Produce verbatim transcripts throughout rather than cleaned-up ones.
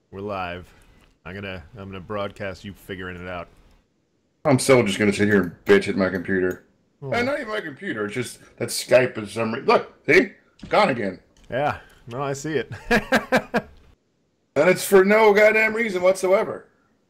We're live. I'm gonna I'm gonna broadcast you figuring it out. I'm still just gonna sit here and bitch at my computer. Oh. And not even my computer. It's just that Skype is some. Re- Look, see, gone again. Yeah, no, I see it. And it's for no goddamn reason whatsoever.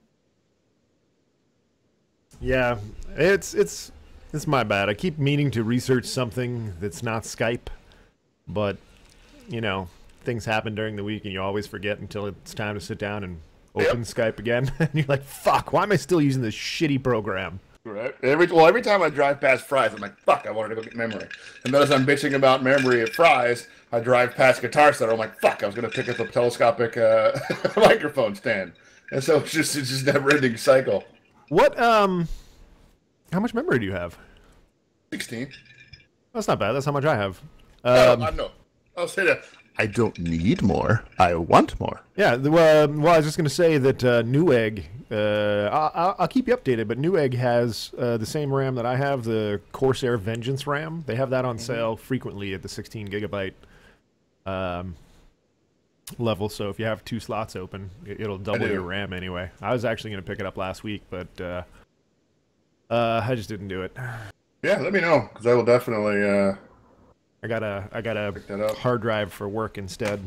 Yeah, it's it's it's my bad. I keep meaning to research something that's not Skype, but you know, things happen during the week and you always forget until it's time to sit down and open yep. Skype again. And you're like, fuck, why am I still using this shitty program? Right. Every well, every time I drive past Fry's, I'm like, fuck, I wanted to go get memory. And then as I'm bitching about memory at Fry's, I drive past Guitar Center. I'm like, fuck, I was gonna pick up a telescopic uh, microphone stand. And so it's just it's just a never-ending cycle. What um, how much memory do you have? Sixteen. That's not bad. That's how much I have. Um, no, I know. I'll say that. I don't need more. I want more. Yeah, the, uh, well, I was just going to say that uh, Newegg, uh, I'll, I'll keep you updated, but Newegg has uh, the same RAM that I have, the Corsair Vengeance RAM. They have that on mm-hmm. sale frequently at the sixteen gigabyte um, level, so if you have two slots open, it, it'll double your RAM anyway. I was actually going to pick it up last week, but uh, uh, I just didn't do it. Yeah, let me know, because I will definitely... Uh... I got a I got a hard drive for work instead.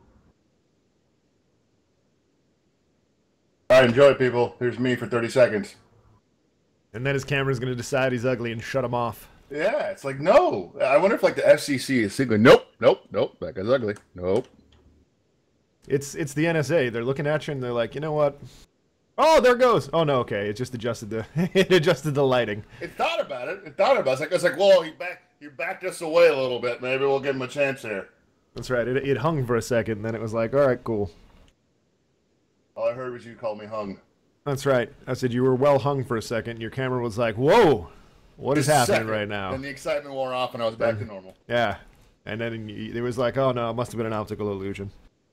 All right, enjoy, people. Here's me for thirty seconds. And then his camera's going to decide he's ugly and shut him off. Yeah, it's like, no. I wonder if, like, the F C C is signaling, nope, nope, nope, that guy's ugly. Nope. It's it's the N S A. They're looking at you and they're like, you know what? Oh, there it goes. Oh, no, okay. It just adjusted the it adjusted the lighting. It thought about it. It thought about it. It's like, it's like whoa, he back, he backed us away a little bit. Maybe we'll give him a chance here. That's right. It, it hung for a second, and then it was like, all right, cool. All I heard was you call me hung. That's right. I said you were well hung for a second. And your camera was like, whoa, what Just is happening second. right now? And the excitement wore off, and I was back to normal. Yeah. And then it was like, oh, no, it must have been an optical illusion.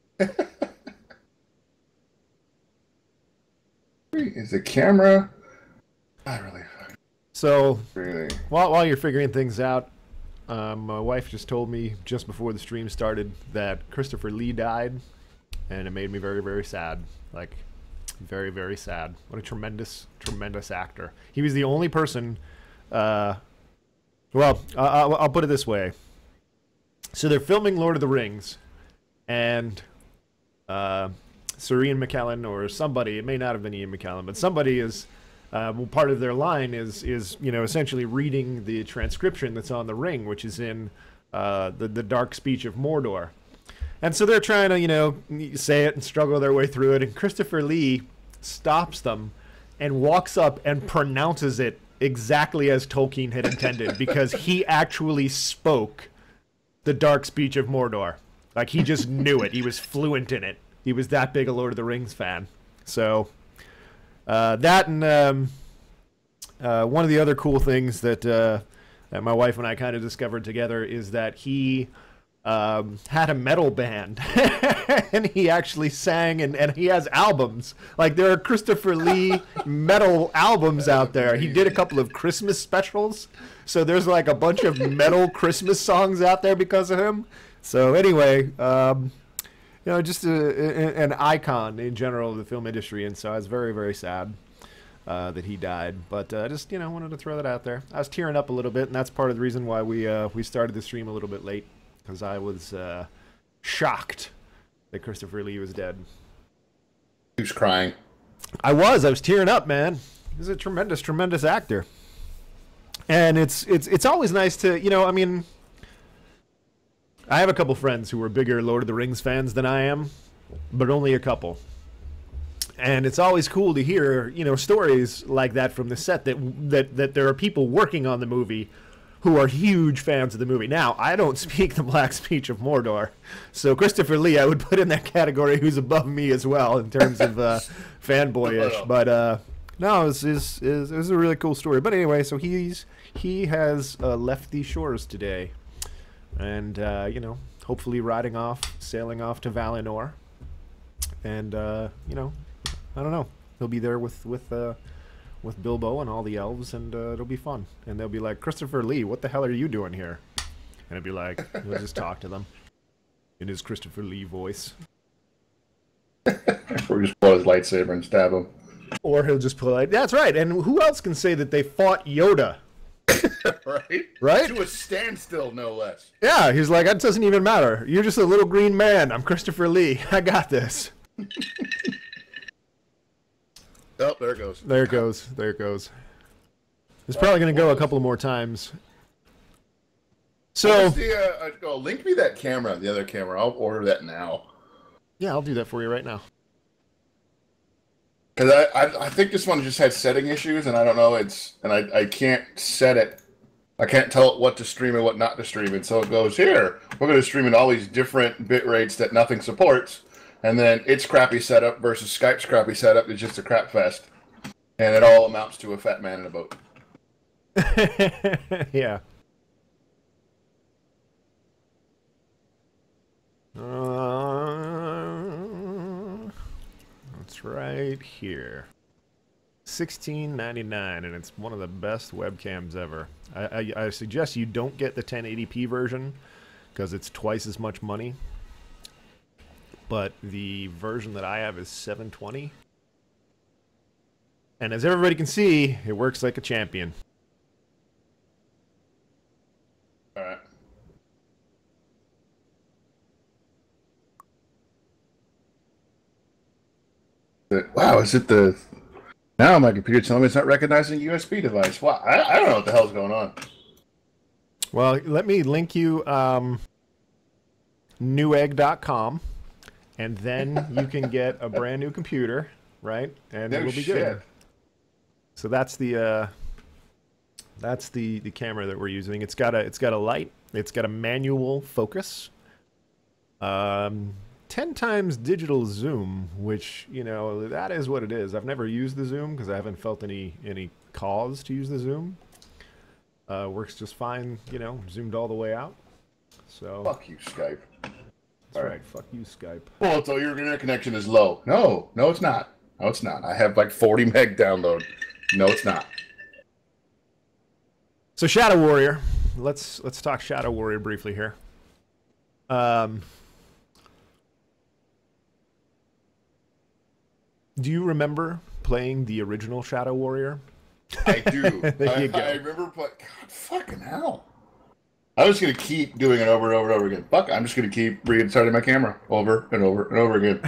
Is the camera? I really. So, really? while while you're figuring things out, um, my wife just told me just before the stream started that Christopher Lee died, and it made me very, very sad. Like, very, very sad. What a tremendous, tremendous actor. He was the only person. Uh, well, uh, I'll put it this way. So they're filming Lord of the Rings, and. Uh, Sir Ian McKellen or somebody, it may not have been Ian McKellen, but somebody is, uh, well, part of their line is, is you know, essentially reading the transcription that's on the ring, which is in uh, the, the dark speech of Mordor. And so they're trying to, you know, say it and struggle their way through it, and Christopher Lee stops them and walks up and pronounces it exactly as Tolkien had intended, because he actually spoke the dark speech of Mordor. Like, he just knew it. He was fluent in it. He was that big a Lord of the Rings fan. So uh, that and um, uh, one of the other cool things that, uh, that my wife and I kind of discovered together is that he um, had a metal band. And he actually sang, and, and he has albums. Like, there are Christopher Lee metal albums out there. He did a couple of Christmas specials. So there's like a bunch of metal Christmas songs out there because of him. So anyway... Um, You know, just a, a, an icon in general of the film industry, and so I was very, very sad uh, that he died. But I uh, just, you know, wanted to throw that out there. I was tearing up a little bit, and that's part of the reason why we uh, we started the stream a little bit late, because I was uh, shocked that Christopher Lee was dead. He was crying. I was. I was tearing up, man. He's a tremendous, tremendous actor, and it's it's it's always nice to, you know, I mean. I have a couple friends who are bigger Lord of the Rings fans than I am, but only a couple. And it's always cool to hear, you know, stories like that from the set, that that that there are people working on the movie who are huge fans of the movie. Now, I don't speak the black speech of Mordor, so Christopher Lee I would put in that category, who's above me as well in terms of uh, fanboyish. But uh, no, it was, it, was, it was a really cool story. But anyway, so he's he has uh, left these shores today. And, uh, you know, hopefully riding off, sailing off to Valinor. And, uh, you know, I don't know. He'll be there with with uh, with Bilbo and all the elves, and uh, it'll be fun. And they'll be like, Christopher Lee, what the hell are you doing here? And it'll be like, he'll just talk to them in his Christopher Lee voice. Or just pull out his lightsaber and stab him. Or he'll just pull out. That's right. And who else can say that they fought Yoda? Right? Right? To a standstill, no less. Yeah, he's like, it doesn't even matter. You're just a little green man. I'm Christopher Lee. I got this. Oh, there it goes. There it goes. There it goes. It's probably going to go a couple more times. So, the, uh, oh, link me that camera, the other camera. I'll order that now. Yeah, I'll do that for you right now. Because I, I, I think this one just had setting issues, and I don't know. It's and I, I can't set it. I can't tell it what to stream and what not to stream. And so it goes here. We're going to stream in all these different bit rates that nothing supports, and then its crappy setup versus Skype's crappy setup is just a crap fest, and it all amounts to a fat man in a boat. Yeah. Uh, it's right here. sixteen ninety-nine, and it's one of the best webcams ever. I, I, I suggest you don't get the ten eighty p version because it's twice as much money. But the version that I have is seven twenty. And as everybody can see, it works like a champion. All right. Wow, is it the... Now my computer telling me it's not recognizing a U S B device. Wow, I, I don't know what the hell's going on. Well, let me link you um, newegg dot com, and then you can get a brand new computer, right? And No it will be shit. good. So that's the uh, that's the the camera that we're using. It's got a it's got a light. It's got a manual focus. Um, ten times digital zoom, which, you know, that is what it is. I've never used the zoom because I haven't felt any any cause to use the zoom. Uh, works just fine, you know, zoomed all the way out. So Fuck you, Skype. that's all right. right. Fuck you, Skype. Well, so your internet connection is low. No, no, it's not. No, it's not. I have like forty meg download. No, it's not. So Shadow Warrior, let's let's talk Shadow Warrior briefly here. Um, do you remember playing the original Shadow Warrior? I do. There I, you go. I remember playing. God, fucking hell. I was going to keep doing it over and over and over again. Fuck, I'm just going to keep restarting my camera over and over and over again.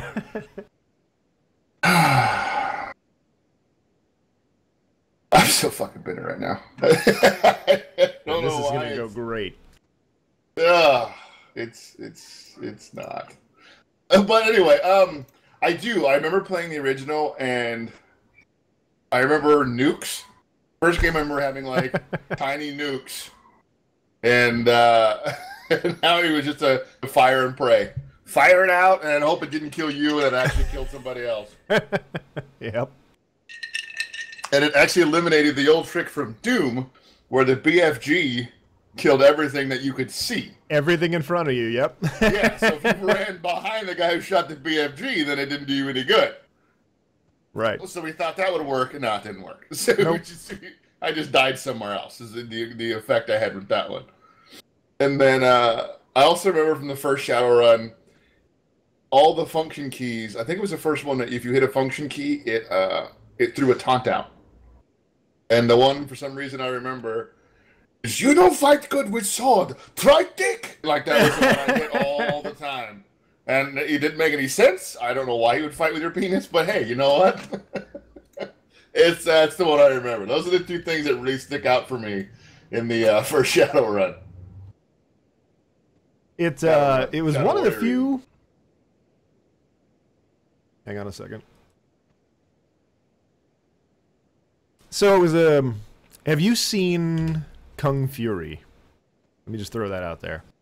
I'm so fucking bitter right now. I don't this know is why going to go it's- great. Ugh, it's it's it's not. Uh, But anyway, um, I do. I remember playing the original, and I remember nukes. First game I remember having like tiny nukes, and uh, now it was just a fire and pray, fire it out, and hope it didn't kill you, and it actually killed somebody else. Yep. And it actually eliminated the old trick from Doom, where the B F G killed everything that you could see. Everything in front of you, yep. Yeah, so if you ran behind the guy who shot the B F G, then it didn't do you any good. Right. So we thought that would work, and no, it didn't work. So we Nope. just, I just died somewhere else, is the, the, the effect I had with that one. And then uh, I also remember from the first Shadowrun, all the function keys, I think it was the first one that if you hit a function key, it uh, it threw a taunt out. And the one, for some reason, I remember is, you don't fight good with sword, try dick! Like that was the one I hit all the time. And it didn't make any sense. I don't know why you would fight with your penis, but hey, you know what? it's That's the one I remember. Those are the two things that really stick out for me in the uh, first Shadowrun. It uh, Shadow- it was Shadow one of the Warrior. few. Hang on a second. So it was um. Have you seen Kung Fury? Let me just throw that out there.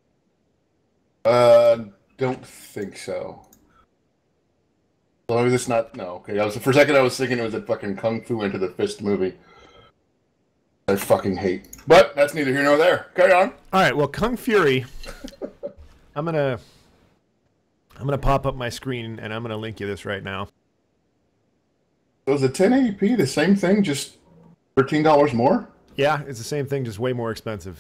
Uh, don't think so. As long as it's not, no. Okay, I was for a second I was thinking it was a fucking Kung Fu Into the Fist movie. I fucking hate. But that's neither here nor there. Carry on. All right. Well, Kung Fury. I'm gonna. I'm gonna pop up my screen and I'm gonna link you this right now. Was the ten eighty p the same thing, just thirteen dollars more? Yeah, it's the same thing, just way more expensive.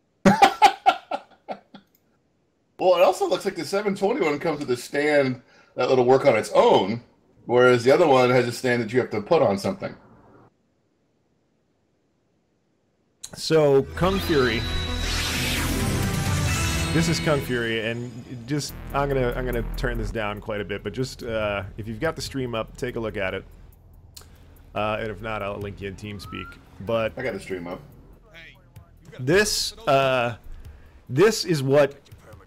Well, it also looks like the seven twenty one comes with a stand that little work on its own, whereas the other one has a stand that you have to put on something. So Kung Fury. This is Kung Fury, and just I'm gonna I'm gonna turn this down quite a bit, but just uh, if you've got the stream up, take a look at it. Uh, and if not, I'll link you in TeamSpeak. But I got the stream up. This uh, this is what.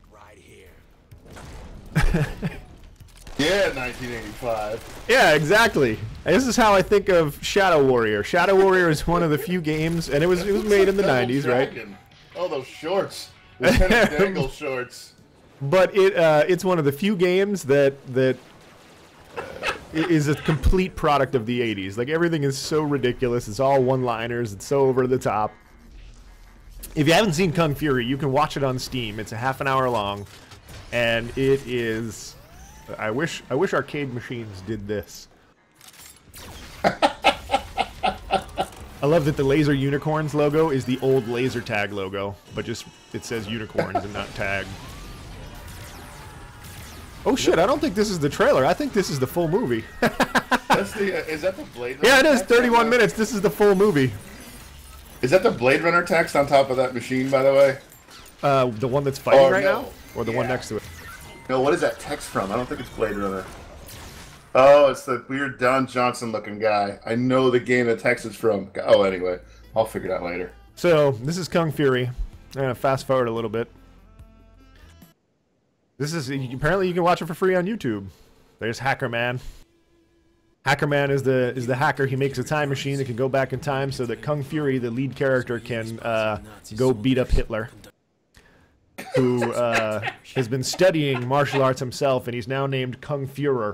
Yeah, nineteen eighty-five. Yeah, exactly. This is how I think of Shadow Warrior. Shadow Warrior is one of the few games, and it was it was made in the nineties, right? Oh, those shorts. Lieutenant Dangle shorts. But it uh, it's one of the few games that that uh, is a complete product of the eighties. Like, everything is so ridiculous. It's all one-liners. It's so over the top. If you haven't seen Kung Fury, you can watch it on Steam. It's a half an hour long, and it is. I wish I wish arcade machines did this. I love that the Laser Unicorns logo is the old laser tag logo, but just it says unicorns and not tag. Oh shit, I don't think this is the trailer. I think this is the full movie. That's the, uh, is that the Blade Runner? Yeah, it is. thirty-one minutes. This is the full movie. Is that the Blade Runner text on top of that machine, by the way? Uh, the one that's fighting oh, right no. now? Or the yeah. one next to it? No, what is that text from? I don't think it's Blade Runner. Oh, it's the weird Don Johnson looking guy. I know the game the text is from. Oh, anyway. I'll figure it out later. So, this is Kung Fury. I'm going to fast forward a little bit. This is, apparently you can watch it for free on YouTube. There's Hacker Man. Hacker Man is the is the hacker. He makes a time machine that can go back in time so that Kung Fury, the lead character, can uh, go beat up Hitler. Who uh, has been studying martial arts himself, and he's now named Kung Führer.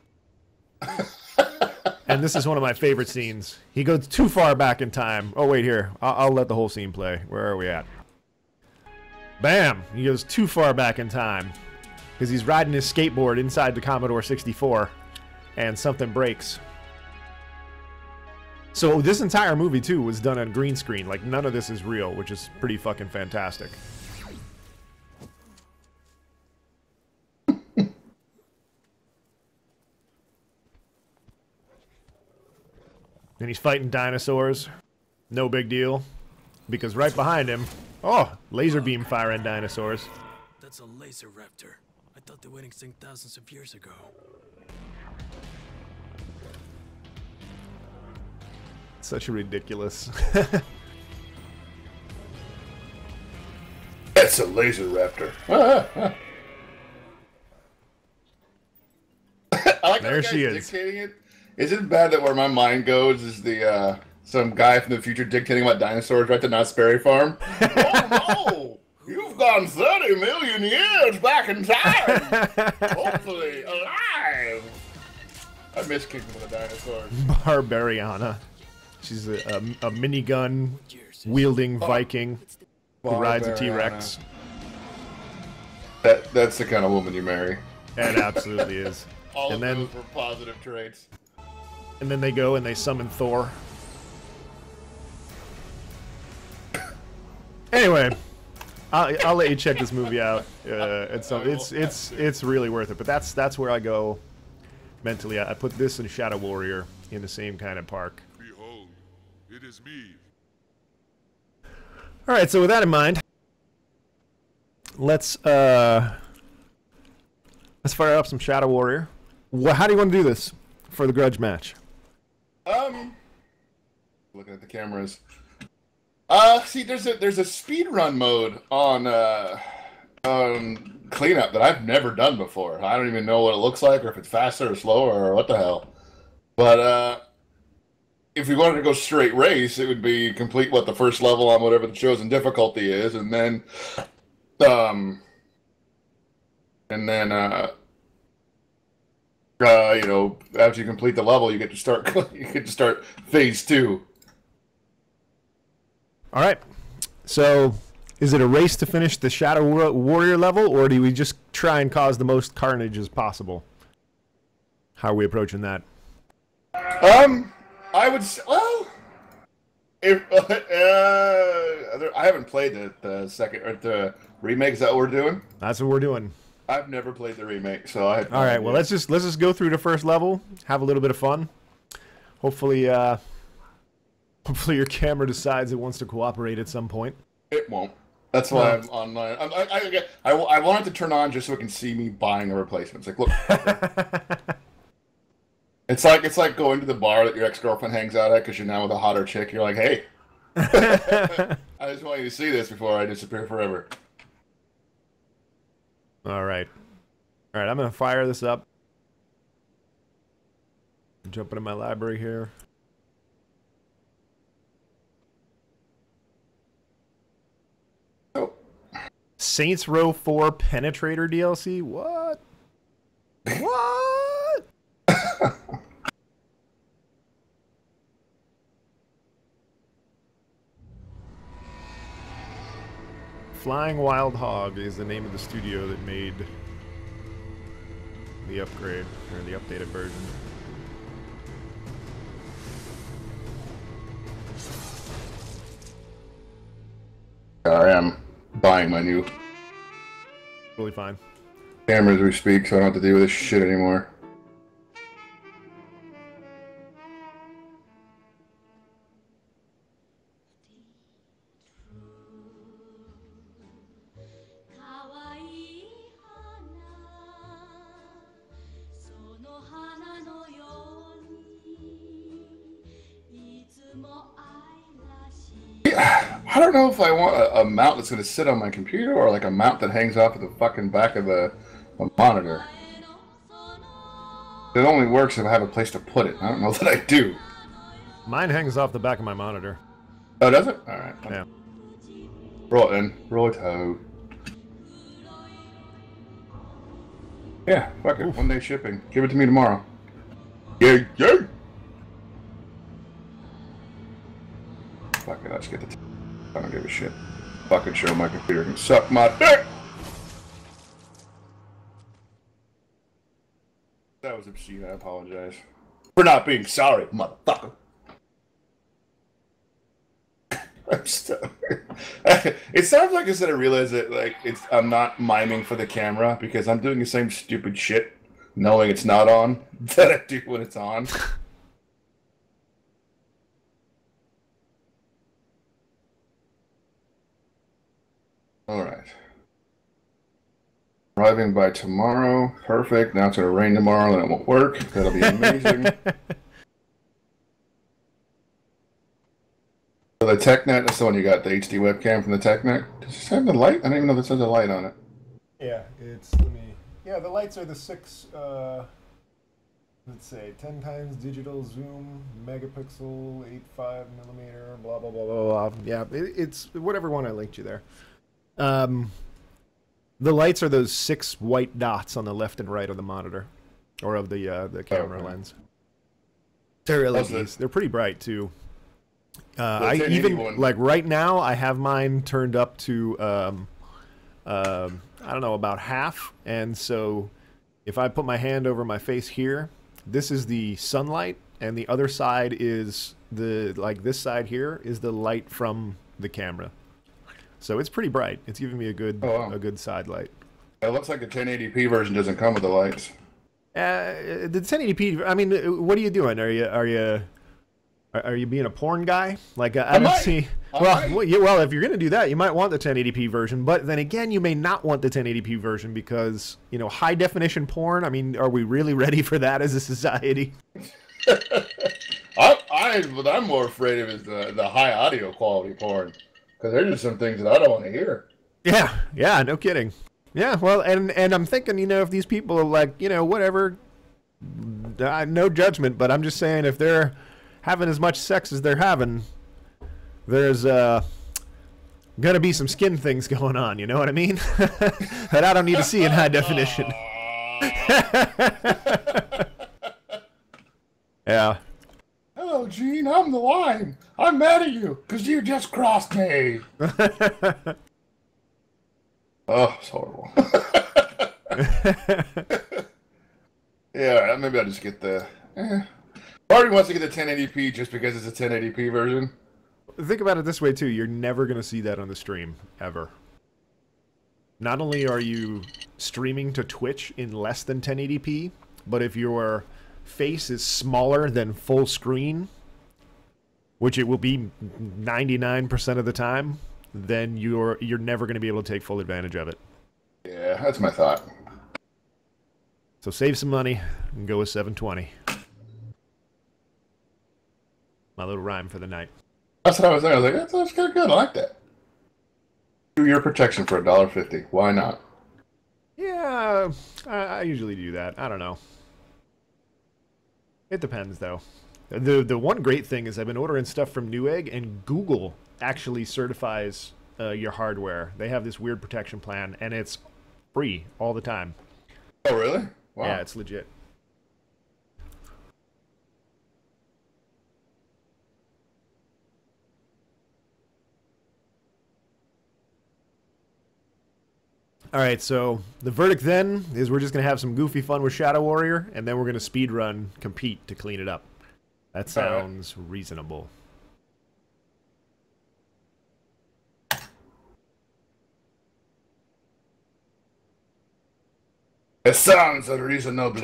And this is one of my favorite scenes. He goes too far back in time. Oh, wait, here. I'll, I'll let the whole scene play. Where are we at? Bam! He goes too far back in time. Because he's riding his skateboard inside the Commodore sixty-four. And something breaks. So this entire movie, too, was done on green screen. Like, none of this is real, which is pretty fucking fantastic. And he's fighting dinosaurs. No big deal. Because right behind him... Oh! Laser beam firing dinosaurs. That's a laser raptor. I thought they went extinct thousands of years ago. Such a ridiculous... That's a laser raptor. I like there how the she guy's is. Dictating it. Is it bad that where my mind goes is the uh, some guy from the future dictating about dinosaurs right to Knott's Berry Farm? Oh no! You've gone thirty million years back in time! Hopefully alive! I miss kicking with a dinosaur. Barbariana. She's a, a, a minigun wielding Viking who rides a T-Rex. That that's the kind of woman you marry. It absolutely is. All and of then, those were positive traits. And then they go and they summon Thor. Anyway, I'll, I'll let you check this movie out. Uh, it's it's it's it's really worth it. But that's that's where I go mentally. I, I put this and Shadow Warrior in the same kind of park. Behold, it is me. All right. So with that in mind, let's uh, let's fire up some Shadow Warrior. What, how do you want to do this for the grudge match? Um, looking at the cameras. Uh, see, there's a there's a speed run mode on uh on cleanup that I've never done before. I don't even know what it looks like, or if it's faster or slower, or what the hell. But uh, if we wanted to go straight race, it would be complete what the first level on whatever the chosen difficulty is, and then um, and then uh. Uh, you know, after you complete the level, you get to start. You get to start phase two. All right. So, is it a race to finish the Shadow Warrior level, or do we just try and cause the most carnage as possible? How are we approaching that? Um, I would say, well, if uh, I haven't played the, the second or the remake. Is that what we're doing? That's what we're doing. I've never played the remake, so I. All right, well let's just let's just go through the first level, have a little bit of fun. Hopefully, uh, hopefully your camera decides it wants to cooperate at some point. It won't. That's why I'm online. I'm, I, I, I, I want it to turn on just so it can see me buying a replacement. It's like, look. It's like it's like going to the bar that your ex-girlfriend hangs out at because you're now with a hotter chick. You're like, hey, I just want you to see this before I disappear forever. All right. All right, I'm going to fire this up. Jump into my library here. Oh. Saints Row four Penetrator D L C? What? What? Flying Wild Hog is the name of the studio that made the upgrade, or the updated version. I am buying my new Really fine. camera as we speak, so I don't have to deal with this shit anymore. I don't know if I want a, a mount that's going to sit on my computer or like a mount that hangs off of the fucking back of the, the monitor. It only works if I have a place to put it. I don't know that I do. Mine hangs off the back of my monitor. Oh, does it? All right. Yeah. Roll it in. Roll it out. Yeah, fuck it. One day shipping. Give it to me tomorrow. Yeah, yeah. Fuck it. Let's get the. T I don't give a shit. Fucking show my computer can suck my dick. That was obscene. I apologize for not being sorry, motherfucker. I'm still. It sounds like instead I realize that like it's I'm not miming for the camera because I'm doing the same stupid shit, knowing it's not on, that I do when it's on. All right. Arriving by tomorrow. Perfect. Now it's gonna rain tomorrow, and it won't work. That'll be amazing. So the TechNet, that's the one you got, the H D webcam from the TechNet. Does this have the light? I don't even know if it says a light on it. Yeah, it's, let me, yeah, the lights are the six, uh, let's say, ten times digital zoom, megapixel, eight point five millimeter, blah, blah, blah, blah, blah. Yeah, it, it's whatever one I linked you there. Um, the lights are those six white dots on the left and right of the monitor, or of the, uh, the camera Okay. lens. They're L E Ds. How's They're pretty bright, too. Uh, The I ten even eighty-one. like right now I have mine turned up to um, um, I don't know, about half, and so if I put my hand over my face here, this is the sunlight, and the other side is the like this side here is the light from the camera. So it's pretty bright. It's giving me a good Oh, wow. a good side light. It looks like the ten eighty p version doesn't come with the lights. Uh, the ten eighty p. I mean, what are you doing? Are you are you are, are you being a porn guy? Like uh, I, I don't might. see. I Well, might. well, yeah, well, if you're gonna do that, you might want the ten eighty p version. But then again, you may not want the ten eighty p version because you know high definition porn. I mean, are we really ready for that as a society? I, I, what I'm more afraid of is the, the high audio quality porn. Because there's just some things that I don't want to hear. Yeah, yeah, no kidding. Yeah, well, and and I'm thinking, you know, if these people are like, you know, whatever, uh, no judgment, but I'm just saying if they're having as much sex as they're having, there's uh, gonna be some skin things going on. You know what I mean? That I don't need to see in high definition. Yeah. Hello, Gene. I'm the line. I'm mad at you because you just crossed me. Oh, it's horrible. Yeah, maybe I'll just get the. Eh. Party wants to get the ten eighty p just because it's a ten eighty p version. Think about it this way too: you're never gonna see that on the stream ever. not only are you streaming to Twitch in less than ten eighty p, but if your face is smaller than full screen, which it will be ninety-nine percent of the time, then you're you're never going to be able to take full advantage of it. Yeah, that's my thought. So save some money and go with seven twenty. My little rhyme for the night. That's what I was saying. I was like, that's, that's kind of good. I like that. Two-year protection for a dollar fifty. Why not? Yeah, I, I usually do that. I don't know. It depends, though. The the one great thing is I've been ordering stuff from Newegg, and Google actually certifies uh, your hardware. They have this weird protection plan, and it's free all the time. Oh, really? Wow. Yeah, it's legit. All right, so the verdict then is we're just going to have some goofy fun with Shadow Warrior, and then we're going to speedrun compete to clean it up. That sounds right. Reasonable. It sounds reasonable.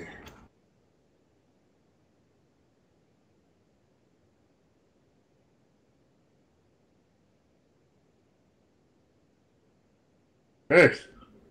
Yes.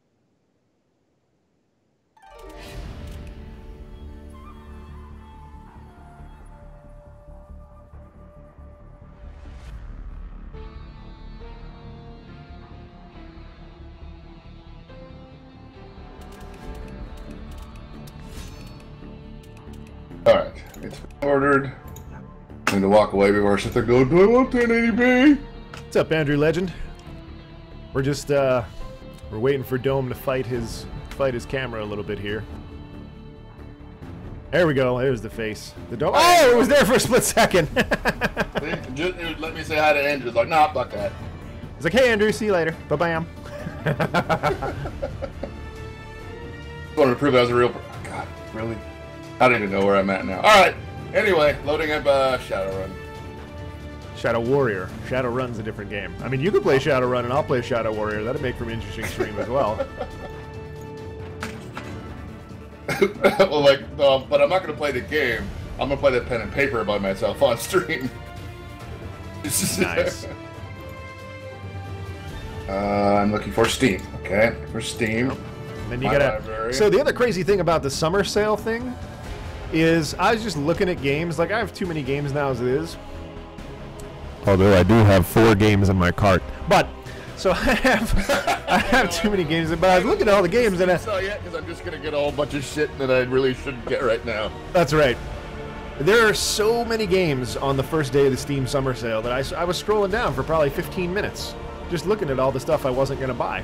Alright, it's ordered. I need to walk away before I sit there going, do I want ten eighty p? What's up, Andrew Legend? We're just, uh, we're waiting for Dome to fight his, fight his camera a little bit here. There we go, there's the face. The Dome. Oh, it was there for a split second! Just, let me say hi to Andrew. It's like, nah, fuck that. He's like, hey, Andrew, see you later. Bye-bye. Wanted to prove I was a real. God, really? I don't even know where I'm at now. All right. Anyway, loading up uh, Shadowrun. Shadow Warrior. Shadowrun's a different game. I mean, you could play Shadowrun, and I'll play Shadow Warrior. That'd make for an interesting stream as well. Well, like, uh, but I'm not going to play the game. I'm going to play the pen and paper by myself on stream. Nice. uh, I'm looking for Steam. Okay, for Steam. And then you gotta. Library. So the other crazy thing about the summer sale thing is I was just looking at games. Like, I have too many games now as it is. Although I do have four games in my cart, but so I have I have too many games. But I was looking at all the games and I saw yet because I'm just gonna get a whole bunch of shit that I really shouldn't get right now. That's right. There are so many games on the first day of the Steam summer sale that I, I was scrolling down for probably fifteen minutes, just looking at all the stuff I wasn't gonna buy.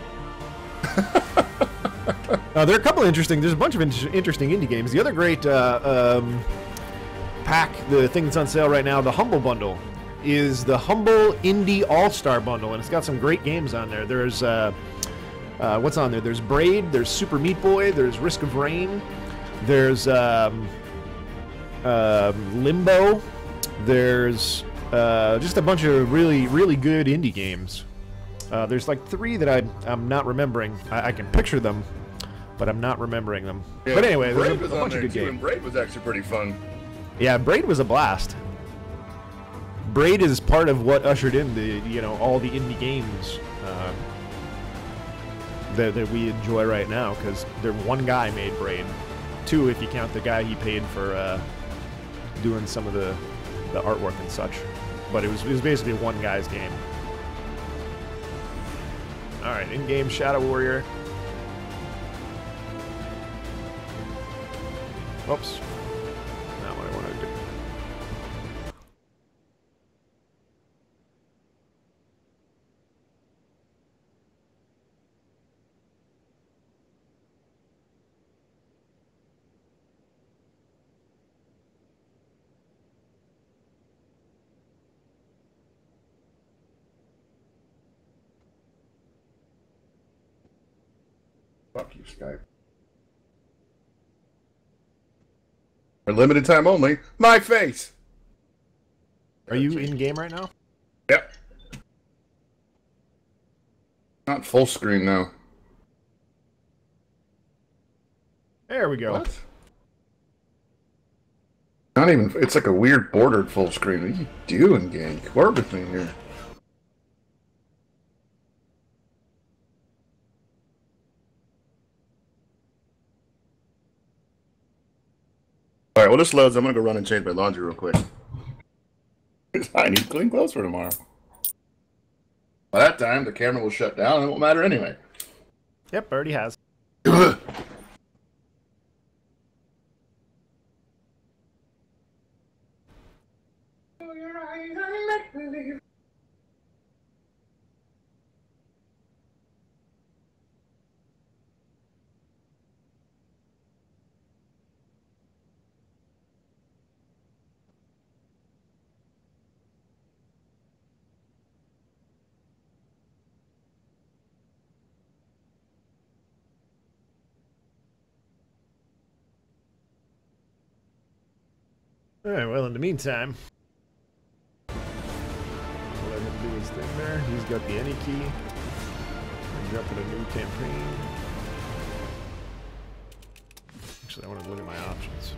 uh, there are a couple of interesting. There's a bunch of in interesting indie games. The other great uh, um, pack, the thing that's on sale right now, the Humble Bundle, is the Humble Indie All-Star Bundle, and it's got some great games on there. There's, uh, uh, what's on there? There's Braid, there's Super Meat Boy, there's Risk of Rain, there's um, uh, Limbo, there's uh, just a bunch of really, really good indie games. Uh, there's like three that I, I'm not remembering. I, I can picture them, but I'm not remembering them. Yeah, but anyway, there's a, a bunch of good games. Braid was actually pretty fun. Yeah, Braid was a blast. Braid is part of what ushered in the, you know, all the indie games uh, that, that we enjoy right now, because there one guy made Braid. Two, if you count the guy he paid for uh, doing some of the, the artwork and such. But it was, it was basically one guy's game. Alright, in-game Shadow Warrior. Oops. Not what I wanted to do. Fuck you, Skype. For limited time only, my face! Are you in-game right now? Yep. Not full screen, no. There we go. What? Not even, it's like a weird bordered full screen. What are you doing, gang? Work with me here. Alright, well this loads. I'm gonna go run and change my laundry real quick. I need clean clothes for tomorrow. By that time, the camera will shut down and it won't matter anyway. Yep, already has. Alright, well, in the meantime, I'll let him do his thing there. He's got the any key. I'm jumping a new campaign. Actually, I want to look at my options.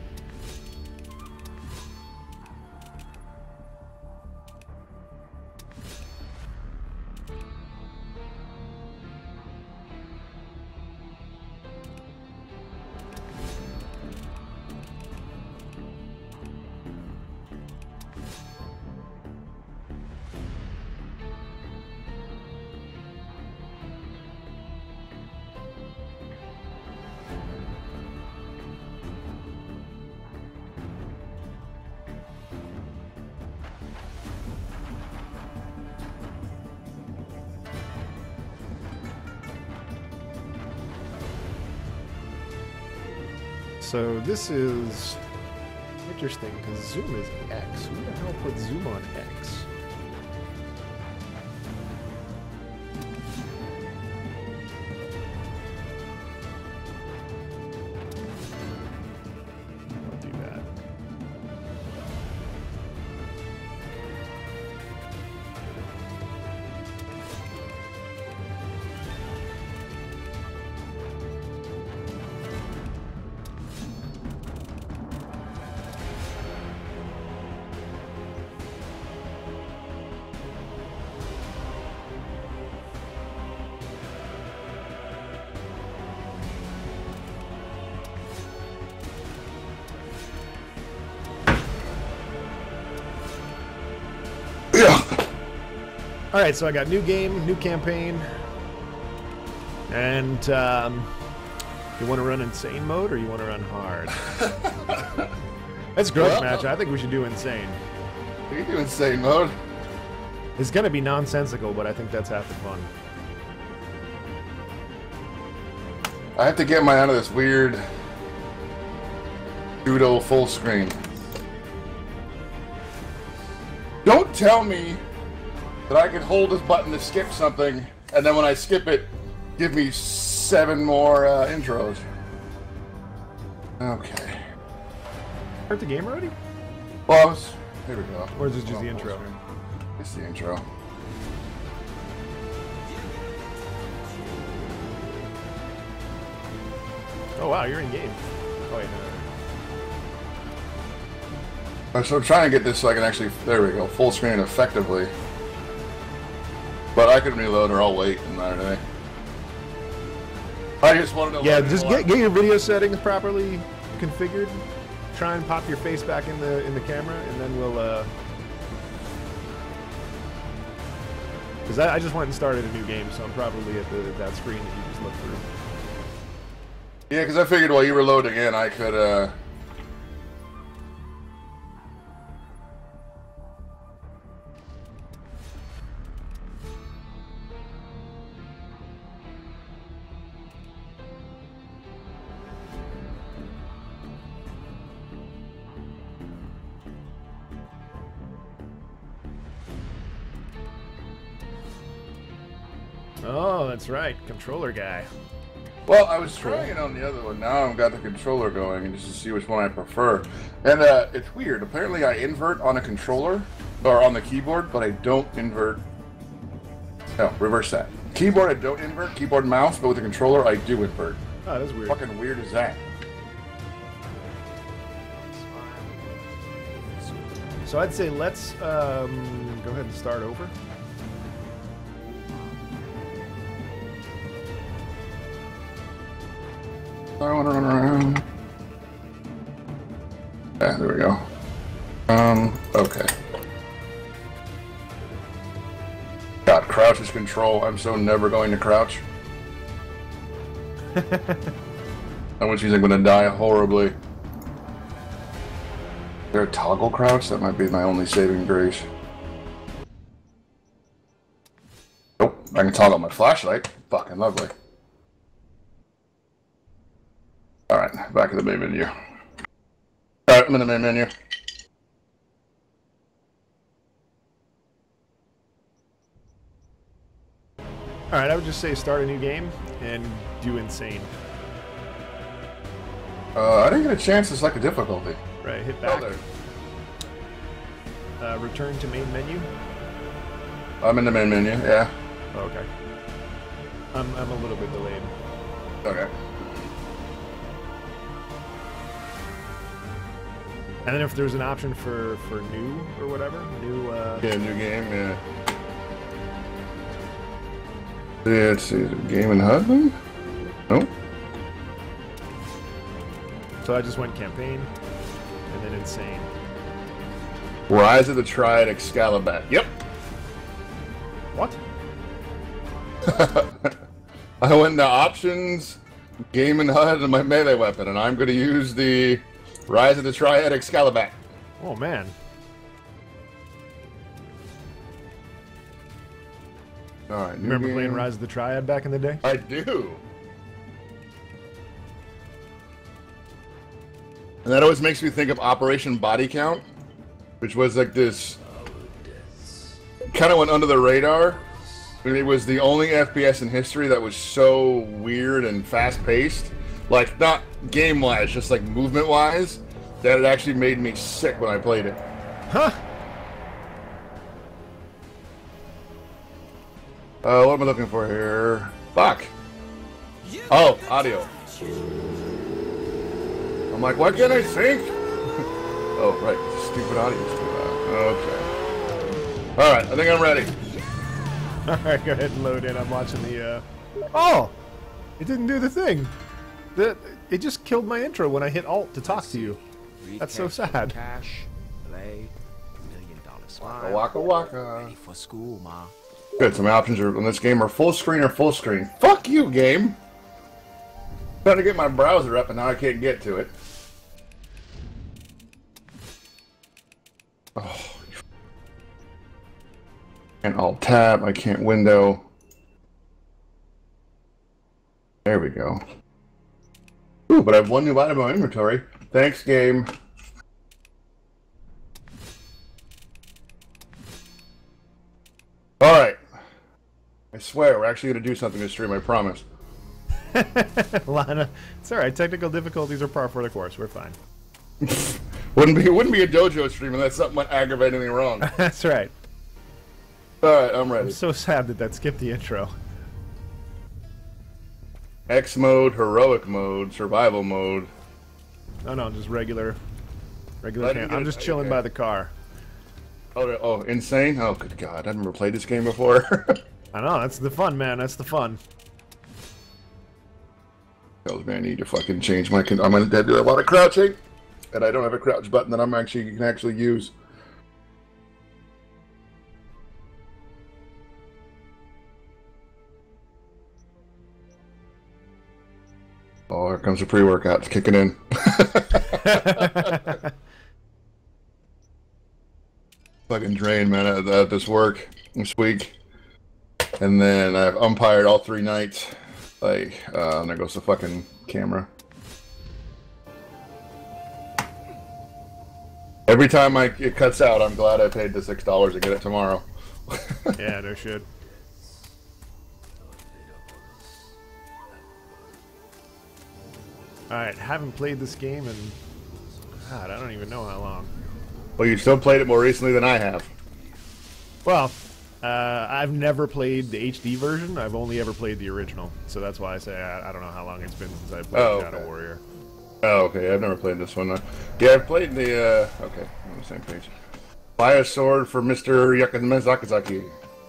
So this is interesting because zoom is X. Who the hell put zoom on X? I'll do that. All right, so I got new game, new campaign, and um, you want to run insane mode or you want to run hard? That's Grudge Well, Match. I think we should do insane. You can do insane mode. It's gonna be nonsensical, but I think that's half the fun. I have to get mine out of this weird pseudo full screen. Don't tell me that I can hold this button to skip something, and then when I skip it, give me seven more uh, intros. Okay. Start the game already? Well, I was, here we go. Or is this just Oh, the intro? It's the intro. Oh wow, you're in game. Oh wait, no. So I'm trying to get this so I can actually, there we go, full screen effectively. But I can reload or I'll wait and not today. I just wanted to Yeah, let just people get get your video settings properly configured. Try and pop your face back in the in the camera, and then we'll. uh... Because I, I just went and started a new game, so I'm probably at the that screen that you just looked through. Yeah, because I figured while you were loading in, I could, uh... Oh, that's right, controller guy. Well, I was trying it on the other one. Now I've got the controller going, and just to see which one I prefer. And uh, it's weird. Apparently, I invert on a controller or on the keyboard, but I don't invert. No, reverse that. Keyboard, I don't invert. Keyboard and mouse, but with the controller, I do invert. Oh, that's weird. Fucking weird is that? So I'd say let's um, go ahead and start over. I want to run around. Yeah, there we go. Um, okay. God, crouch is control. I'm so never going to crouch. I wish I'm gonna die horribly. Is there a toggle crouch? That might be my only saving grace. Nope, I can toggle my flashlight. Fucking lovely. Alright, back in the main menu. Alright, I'm in the main menu. Alright, I would just say start a new game and do insane. Uh, I didn't get a chance to select a difficulty. Right, hit Oh, back. there. Uh, return to main menu. I'm in the main menu, yeah. Oh, okay. I'm, I'm a little bit delayed. Okay. And then if there's an option for, for new or whatever, new, uh... Yeah, new game, yeah. Yeah, let's see, is it game and H U D? Nope. So I just went campaign, and then insane. Rise of the Triad Excalibur. Yep. What? I went into options, game and H U D, and my melee weapon, and I'm going to use the Rise of the Triad Excalibur. Oh, man. Alright, new Remember game. playing Rise of the Triad back in the day? I do. And that always makes me think of Operation Body Count, which was like this, kind of went under the radar. And it was the only F P S in history that was so weird and fast-paced, like not game-wise, just like movement-wise, that it actually made me sick when I played it. Huh? Uh, what am I looking for here? Fuck. Oh, audio. I'm like, why can't I sync? Oh, right, stupid audio's too loud. Okay. Alright, I think I'm ready. Alright, go ahead and load in. I'm watching the, uh... Oh! It didn't do the thing! The, it just killed my intro when I hit Alt to talk to you. That's so sad. Cash, play, million dollar smile. Waka waka. Ready for school, ma. Good, so my options are, in this game are full screen or full screen. Fuck you, game! Trying to get my browser up and now I can't get to it. Oh. I can't alt tab, I can't window. There we go. Ooh, but I have one new item in my inventory. Thanks, game. Alright. I swear, we're actually going to do something this stream, I promise. Lana, it's alright. Technical difficulties are par for the course. We're fine. wouldn't be wouldn't be a dojo stream unless something went aggravatingly wrong. That's right. Alright, I'm ready. I'm so sad that that skipped the intro. X mode, heroic mode, survival mode. No, no, just regular, regular. I Cam didn't get I'm it- just chilling okay. by the car. Oh, oh, insane! Oh, good God, I've never played this game before. I know, that's the fun, man. That's the fun. Tells me I need to fucking change my. Con I'm gonna do a lot of crouching, and I don't have a crouch button that I'm actually can actually use. Oh, here comes the pre-workout. It's kicking in. Fucking drained, man, at, at this work this week. And then I've umpired all three nights. Like, uh, and there goes the fucking camera. Every time I, it cuts out, I'm glad I paid the six dollars to get it tomorrow. Yeah, no shit. Alright, haven't played this game in... God, I don't even know how long. Well, you still played it more recently than I have. Well, Uh, I've never played the H D version. I've only ever played the original. So that's why I say I, I don't know how long it's been since I played Oh, Shadow okay. Warrior. Oh, okay. I've never played this one. Uh, yeah, I've played the. Uh, okay, I'm on the same page. Buy a sword for Mister Zakazaki.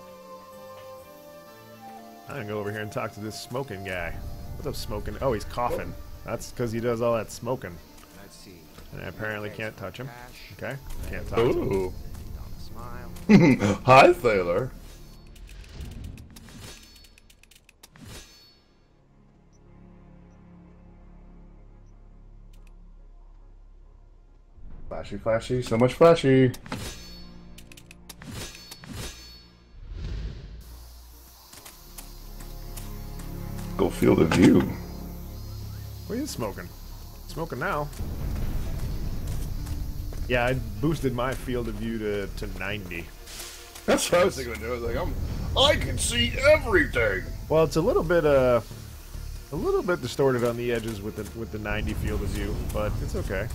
I'm gonna go over here and talk to this smoking guy. What's up, smoking? Oh, he's coughing. That's because he does all that smoking. Let's see. And I apparently can't touch him. Okay, can't talk to him. Ooh. Hi, sailor. Flashy, flashy, so much flashy. Go feel the view. What are you smoking? Smoking now. Yeah, I boosted my field of view to, to ninety. That's what I was thinking of doing. I was like, I'm, I can see everything. Well, it's a little bit uh, a little bit distorted on the edges with the with the ninety field of view, but it's okay.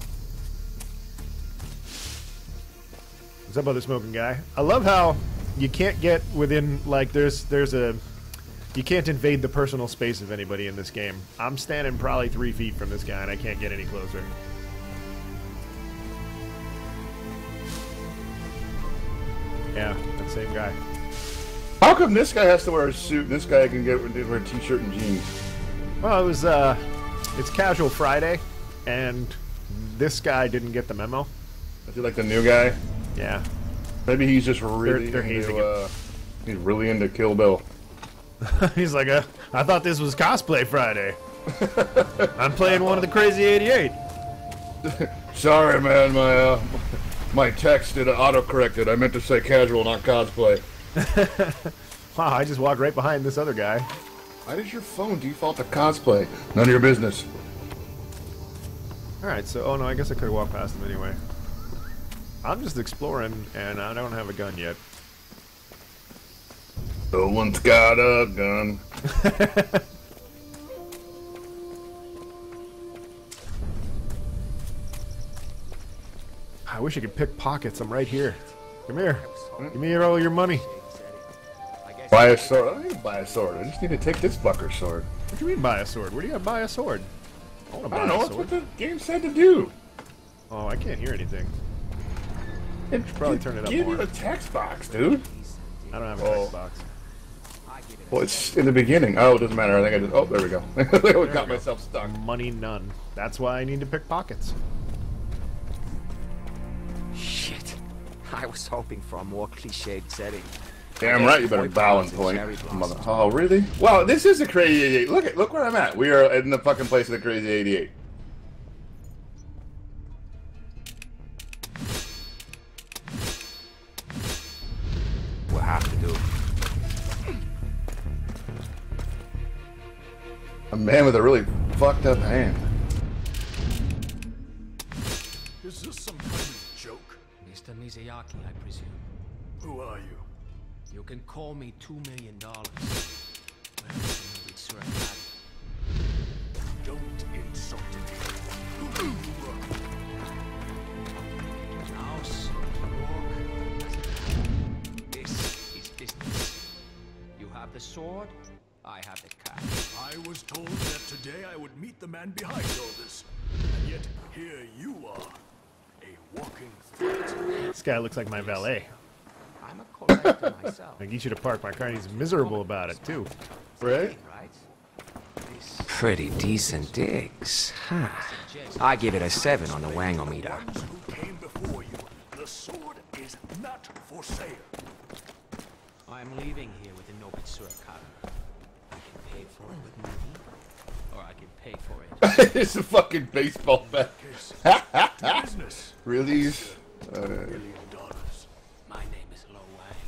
What's up, other smoking guy? I love how you can't get within, like, there's there's a you can't invade the personal space of anybody in this game. I'm standing probably three feet from this guy, and I can't get any closer. Yeah, that same guy. How come this guy has to wear a suit and this guy can get wear a t-shirt and jeans? Well, it was, uh, it's Casual Friday, and this guy didn't get the memo. Is he like the new guy? Yeah. Maybe he's just really They're- they're hazing into, uh, he's really into Kill Bill. He's like, uh, I thought this was Cosplay Friday. I'm playing one of the Crazy eighty-eight. Sorry, man, my, uh, my text did auto-corrected. I meant to say casual, not cosplay. Wow, I just walked right behind this other guy. Why does your phone default to cosplay? None of your business. Alright, so, oh no, I guess I could have walked past him anyway. I'm just exploring, and I don't have a gun yet. No one's got a gun. I wish I could pick pockets. I'm right here. Come here. Give me all your money. Buy a sword. I don't need to buy a sword. I just need to take this fucker's sword. What do you mean buy a sword? Where do you gotta buy a sword? I wanna I buy don't know. a That's sword. what the game said to do. Oh, I can't hear anything. It should probably turn it up give more. you a text box, dude. I don't have a Oh. text box. Well, it's in the beginning. Oh, it doesn't matter. I think I just. Oh, there we go. I got myself stuck. Money none. That's why I need to pick pockets. Shit. I was hoping for a more cliched setting. Damn right, you better bow and point. Mother. Oh, really? Wow, this is a Crazy eighty-eight. Look at look where I'm at. We are in the fucking place of the Crazy eighty-eight. We'll have to do. A man with a really fucked up hand. Is this some kind of joke? Mister Mizuyaki, I presume. Who are you? You can call me two million dollars. Where is the movie Surakagi? Don't insult me. Mouse, walk. This is business. You have the sword, I have the cash. I was told that today I would meet the man behind all this. And yet, here you are. A walking threat. This guy looks like my valet. I'm a collector myself. I get you to park my car, and he's miserable about it, too. Right? Right? Pretty decent digs. Huh. I give it a seven on the wangometer. Ones who came before you. The sword is not for sale. I'm leaving here with the Nobit Surakagi. I can pay for it with money, or I can pay for it. It's a fucking baseball bat. Business. Really? Uh, Million dollars. My name is Lo Wang.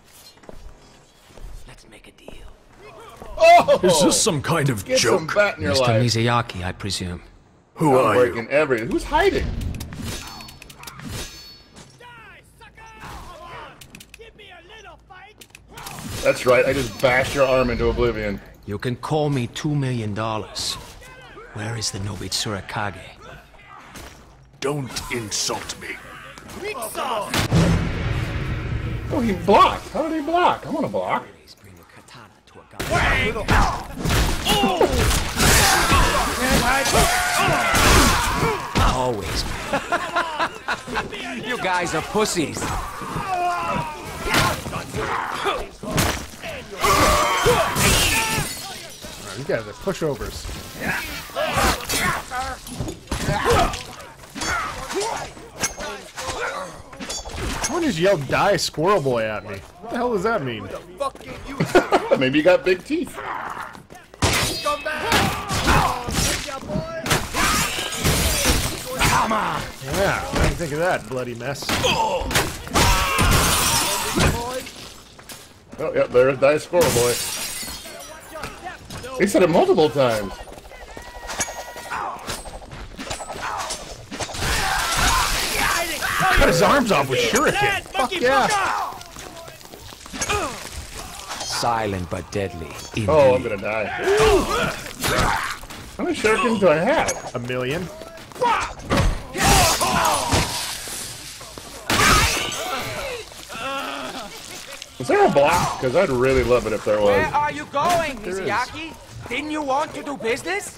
Let's make a deal. oh! Is this some kind of Get some joke? bat in your Mister life. Mizuyaki, I presume. Who I'm are breaking you? everything. Who's hiding? That's right. I just bashed your arm into oblivion. You can call me two million dollars. Where is the Nobit Surakage? Don't insult me. Oh, he blocked. How did he block? I want to block. Always. You guys are pussies. Oh, you guys are pushovers. Someone just yelled, "Die, Squirrel Boy," at me. What the hell does that mean? Maybe you got big teeth. Come on. Yeah, what do you think of that, bloody mess? Oh, yeah, there's Die Squirrel Boy. He said it multiple times. Cut his arms off with shuriken. Fuck yeah. Silent but deadly. Indeed. Oh, I'm gonna die. How many shurikens do I have? A million. Is there a block? Because I'd really love it if there was. Where are you going, There is. Mizuyaki? Didn't you want to do business?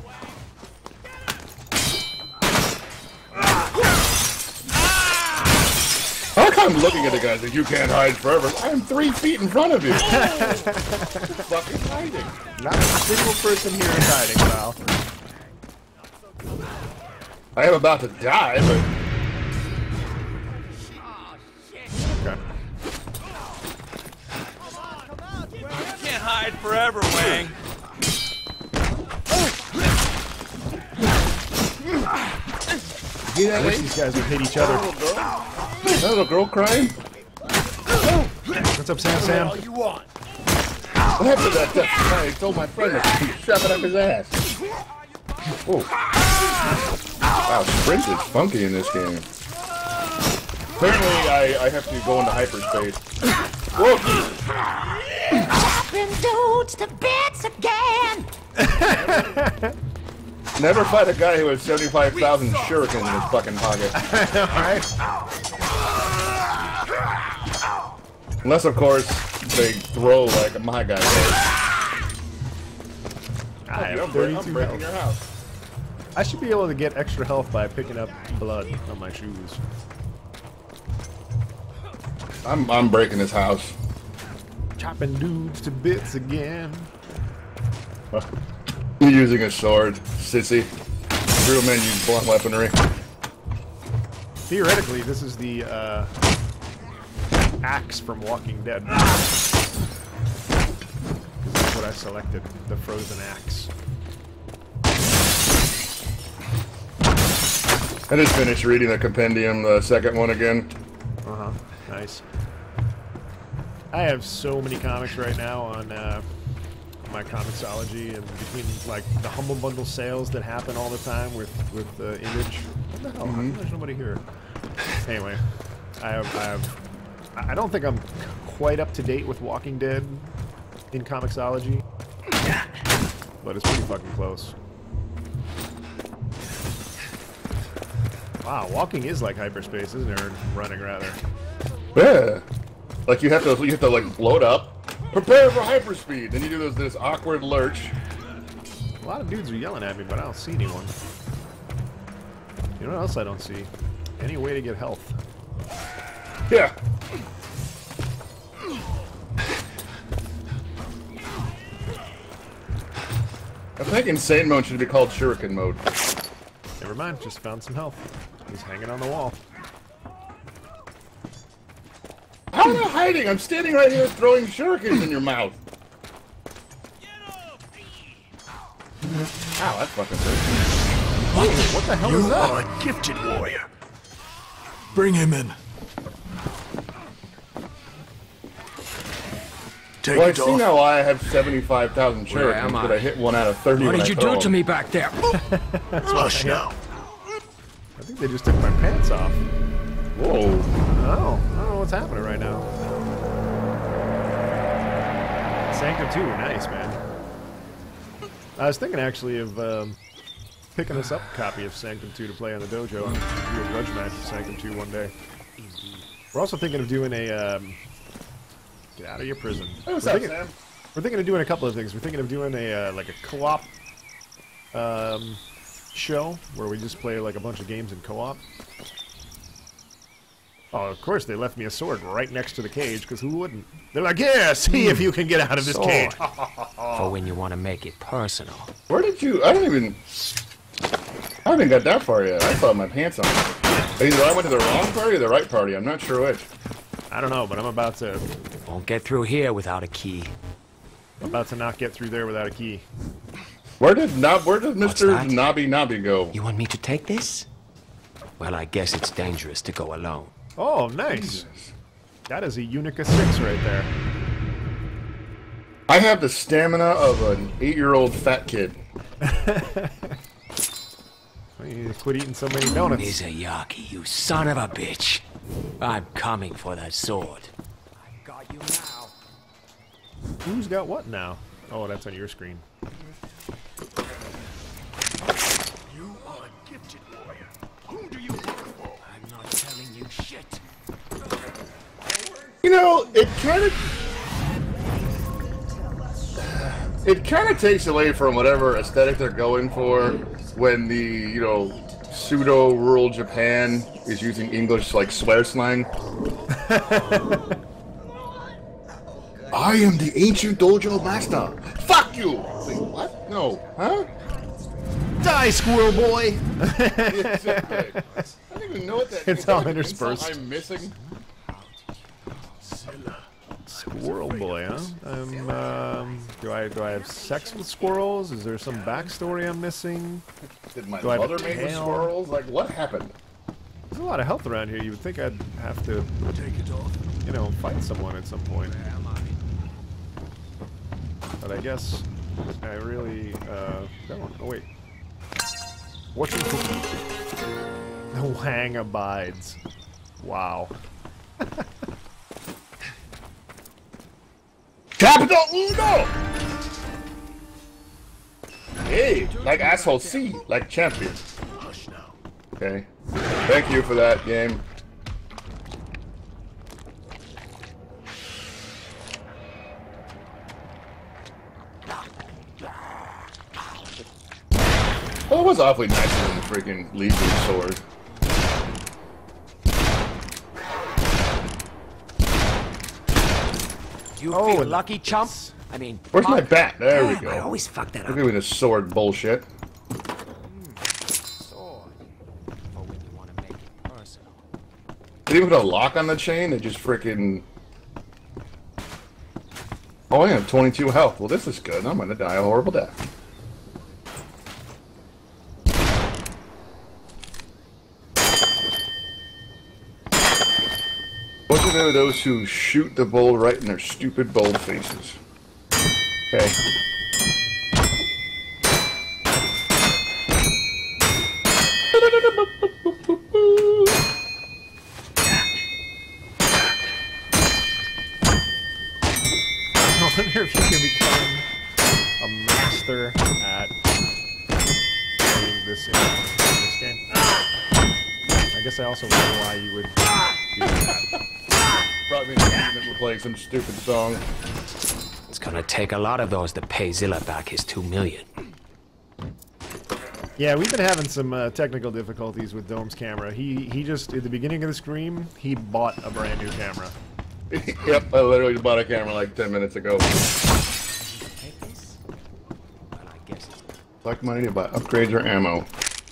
How come I'm looking at the guys that you can't hide forever? I'm three feet in front of you. Fucking hiding. Not a single person here is hiding, pal. I am about to die, but Okay. Can't hide forever, Wang. I wish these guys would hit each other. that little girl crying. What's up, Sam Sam? What happened to that death guy? He told my friend to shove it up his ass. Oh. Wow, sprint is funky in this game. Apparently, I, I have to go into hyperspace. Whoa! Chopping dudes to bits again. Never fight a guy who has seventy-five thousand shurikens in his fucking pocket. Alright. Unless, of course, they throw like my guy does. I have I'm breaking thirty-two breaking your health. house. I should be able to get extra health by picking up blood on my shoes. I'm, I'm breaking his house. Chopping dudes to bits again. You're using a sword, sissy. Real men use blunt weaponry. Theoretically, this is the uh, axe from Walking Dead. That's what I selected, the frozen axe. I just finished reading the compendium, the second one again. Uh-huh, nice. I have so many comics right now on uh, my Comixology, and between like the Humble Bundle sales that happen all the time with with uh, Image. What the hell? How come there's nobody here? Anyway, I have I have I don't think I'm quite up to date with Walking Dead in Comixology, but it's pretty fucking close. Wow, walking is like hyperspace, isn't it? Or running, rather. Yeah. Like you have to, you have to like load up, prepare for hyperspeed, then you do this this awkward lurch. A lot of dudes are yelling at me, but I don't see anyone. You know what else I don't see? Any way to get health. Yeah. I think insane mode should be called shuriken mode. Never mind, just found some health. He's hanging on the wall. How am I hiding? I'm standing right here throwing shurikens in your mouth. Ow, that fucking hurt. What the hell You is that? are a gifted warrior. Bring him in. Take Well, I it see off. now why I have seventy-five thousand Where am shurikens, I? but I hit one out of thirty What when did I you throw do to them. me back there? Hush now. I think they just took my pants off. Whoa. Oh, I don't know what's happening right now. Sanctum two, nice, man. I was thinking actually of um, picking us up a copy of Sanctum two to play on the dojo and do a grudge match with Sanctum two one day. We're also thinking of doing a, um... Get out of your prison. Hey, what's we're, up, thinking, Sam? we're thinking of doing a couple of things. We're thinking of doing a, uh, like a co-op, um, show, where we just play, like, a bunch of games in co-op. Oh, of course, they left me a sword right next to the cage, because who wouldn't? They're like, yeah, see if you can get out of this Sword. cage. For when you want to make it personal. Where did you... I don't even... I haven't got that far yet. I thought my pants on. Either I went to the wrong party or the right party. I'm not sure which. I don't know, but I'm about to... Won't get through here without a key. I'm about to not get through there without a key. Where did Nob... Where did What's Mister that? Nobby Nobby go? You want me to take this? Well, I guess it's dangerous to go alone. Oh, nice. That is a Unica six right there. I have the stamina of an eight-year-old fat kid. You need to quit eating so many donuts. Mizuyaki, you son of a bitch. I'm coming for that sword. I got you now. Who's got what now? Oh, that's on your screen. You are a gifted warrior. Whom do you work for? I'm not telling you shit. You know, it kind of... It kind of takes away from whatever aesthetic they're going for when the, you know, pseudo-rural Japan is using English like swear slang. I am the ancient dojo master. Fuck you! Wait, what? No. Huh? Die, squirrel boy! Exactly. I don't even know what that It's is. all That an interspersed. insult I'm missing. Squirrel boy, huh? Um, um, do I do I have sex with squirrels? Is there some backstory I'm missing? Did my Do I have a mother make with tail? squirrels? Like, what happened? There's a lot of health around here. You would think I'd have to, Take it off. you know, fight someone at some point. But I guess I really uh, don't. Oh wait, what's your cookie? The Wang abides. Wow. Capital Uno! Hey, like asshole C, like champion. Hush now. Okay. Thank you for that game. Well, it was awfully nicer than the freaking Legion sword. You Oh, feel and lucky, chump? I mean, Where's my punk. bat? There we I go. always fuck that Look up. at me with this sword bullshit. Sword. For when you want to make it personal. Did he put a lock on the chain? It just freaking. Oh, I have twenty-two health. Well, this is good. I'm gonna die a horrible death. What do you know of those who shoot the bull right in their stupid bold faces? Okay. I wonder if you can become a master at playing this, in, this game. I guess I also wonder why you would do that. Brought me an argument for playing some stupid song. It's gonna take a lot of those to pay Zilla back his two million. Yeah, we've been having some uh, technical difficulties with Dome's camera. He he just, at the beginning of the stream, he bought a brand new camera. Yep, I literally bought a camera like ten minutes ago. Take this? Well, I guess it's... Like money to buy upgrades or ammo.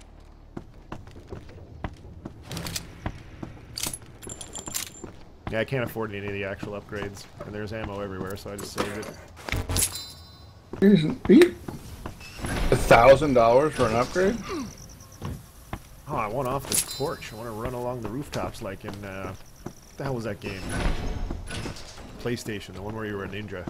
Yeah, I can't afford any of the actual upgrades, and there's ammo everywhere, so I just saved it. Here's an, you, a thousand dollars for an upgrade? Oh, I want off the porch. I want to run along the rooftops like in, uh, what the hell was that game? PlayStation, the one where you were a ninja.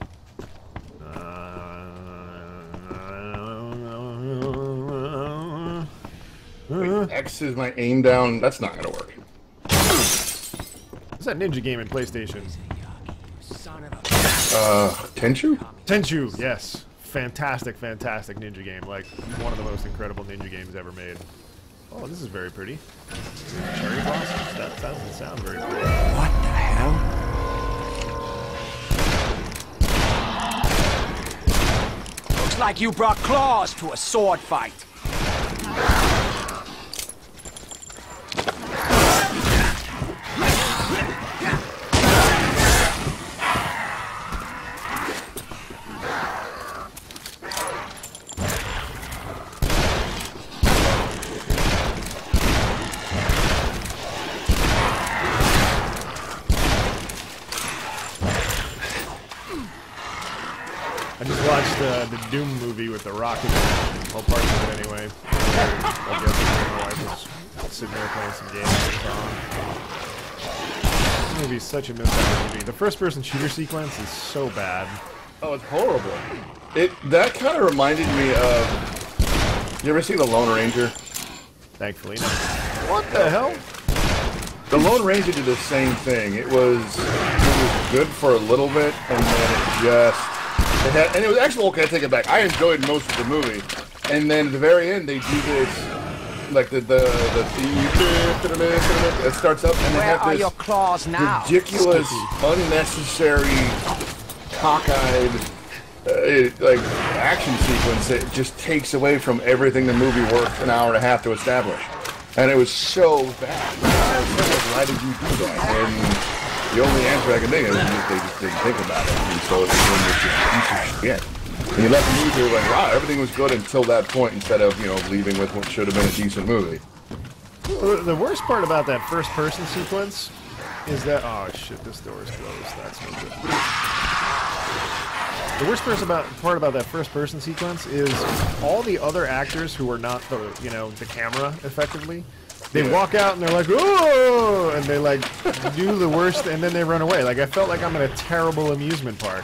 Uh, Wait, X is my aim down. That's not gonna work. What's that ninja game in PlayStation? Son of a... Uh, Tenchu? Tenchu, yes. Fantastic, fantastic ninja game. Like, one of the most incredible ninja games ever made. Oh, this is very pretty. Cherry blossoms? That doesn't sound very pretty. What the hell? Looks like you brought claws to a sword fight. I just watched uh, the Doom movie with the Rock in it. All parts of it anyway. I guess my wife was sitting there playing some games with This movie is such a missed opportunity. The first-person shooter sequence is so bad. Oh, it's horrible. It that kind of reminded me of. You ever see The Lone Ranger? Thankfully, no. What the hell? The Lone Ranger did the same thing. It was it was good for a little bit, and then it just it had, and it was actually okay. I take it back. I enjoyed most of the movie, and then at the very end they do this, like the the the theme. It starts up, and they Where have are this your claws now? ridiculous, unnecessary, cockeyed, uh, like action sequence that just takes away from everything the movie worked an hour and a half to establish. And it was so bad. I was like, why did you do that? And the only answer I can think of is that they just didn't think about it. And so it was just a piece of shit. And you left the movie like, wow, everything was good until that point, instead of, you know, leaving with what should have been a decent movie. The worst part about that first-person sequence is that... Oh, shit, this door is closed. That's no good. The worst part about, part about that first-person sequence is all the other actors who are not the, you know, the camera, effectively, they Yeah. walk out and they're like, oh, and they, like, do the worst, and then they run away. Like, I felt like I'm in a terrible amusement park.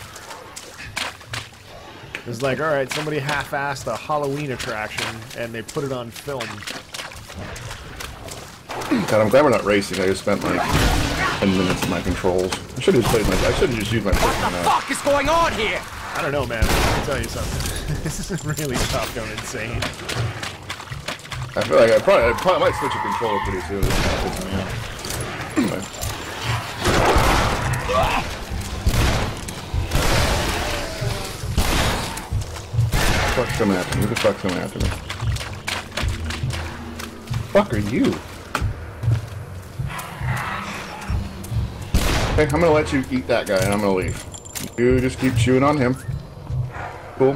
It's like, all right, somebody half-assed a Halloween attraction, and they put it on film. God, I'm glad we're not racing. I just spent like ten minutes in my controls. I should have just played my. I should have just used my. What the fuck is going on here? I don't know, man. Let me tell you something. This is really tough going insane. I feel like I probably, I probably might switch a controller pretty soon. This is pissing me off. Fuck's coming after me. Who the fuck's coming after me? Fuck are you? Hey, I'm gonna let you eat that guy and I'm gonna leave. You just keep chewing on him. Cool.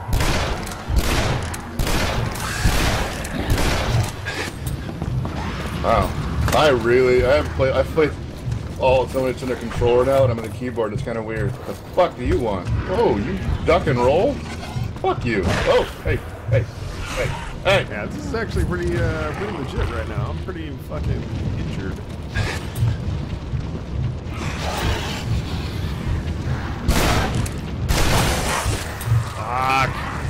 Wow. I really, I have played, I've played all, so it's in a controller now and I'm in the keyboard. It's kind of weird. What the fuck do you want? Oh, you duck and roll? Fuck you. Oh, hey, hey, hey, hey. Yeah, this is actually pretty, uh, pretty legit right now. I'm pretty fucking injured. Fuck.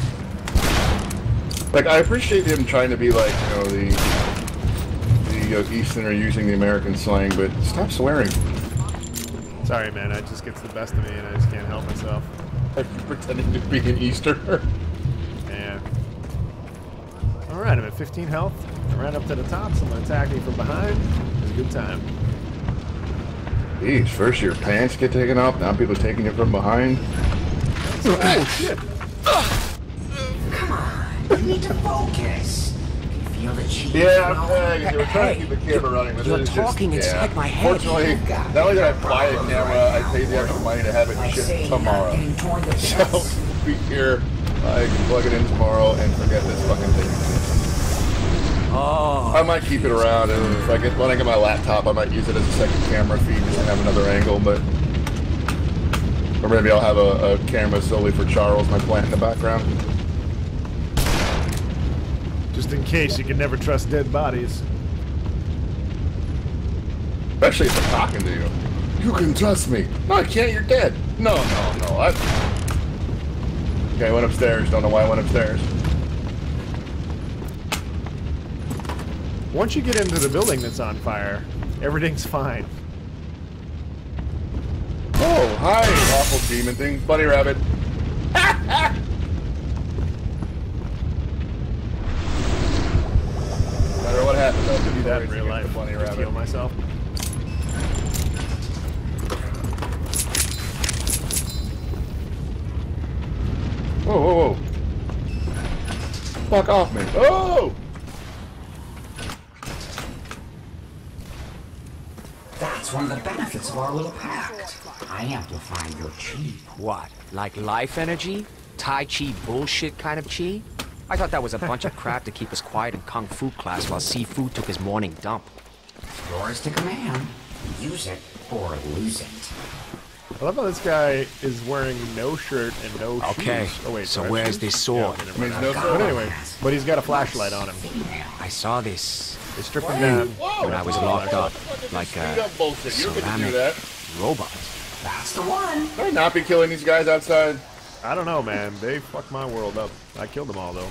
Like, I appreciate him trying to be like, you know, the the uh, Easterner using the American slang, but stop swearing. Sorry, man. It just gets the best of me, and I just can't help myself. Like pretending to be an Easterner. Yeah. All right, I'm at fifteen health. I ran up to the top. Someone attacked me from behind. It was a good time. Jeez, first your pants get taken off, now people taking you from behind. Oh shit! Come on, you need to focus. You feel the cheese? Yeah, I'm uh, they were trying to keep the camera running, but You're it's talking just, inside yeah. my head. Fortunately, not only did I buy a camera, I paid the extra money to have it shipped tomorrow. So, be here, I can plug it in tomorrow and forget this fucking thing exists. Oh. I might keep it around, and if I get when I get my laptop, I might use it as a second camera feed just to have another angle, but or maybe I'll have a, a camera solely for Charles, my plant in the background. Just in case, you can never trust dead bodies. Especially if I'm talking to you. You can trust me. No, I can't. You're dead. No, no, no. I... Okay, I went upstairs. Don't know why I went upstairs. Once you get into the building that's on fire, everything's fine. Oh, hi, awful demon thing. Bunny rabbit. that in real life. Bunny Just heal rabbit. myself. Whoa, whoa, whoa. Fuck off me. Oh! That's one of the benefits of our little pact. I amplify your chi. What? Like life energy? Tai Chi bullshit kind of chi? I thought that was a bunch of crap to keep us quiet in Kung Fu class while Sifu took his morning dump. Yours to command. Use it or lose it. I love how this guy is wearing no shirt and no Okay, shoes. Oh wait, so do I have where's shoes? this sword? Yeah, okay, never Means mind. no But sword. anyway, but he's got a flashlight on him. Female. I saw this They strip him down. Whoa, when I was whoa, locked up, Fucking like straight a up bullshit. You're gonna do ceramic that. robot. That's the one. Should I not be killing these guys outside? I don't know, man. They fucked my world up. I killed them all though.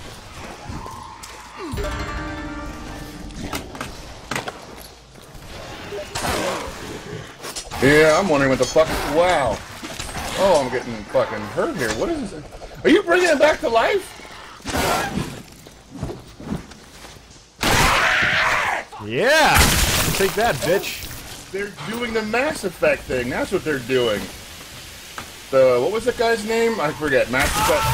Yeah, I'm wondering what the fuck. Wow. Oh, I'm getting fucking hurt here. What is this? Are you bringing it back to life? Yeah, take that, bitch. They're doing the Mass Effect thing. That's what they're doing. The what was that guy's name? I forget. Mass Effect.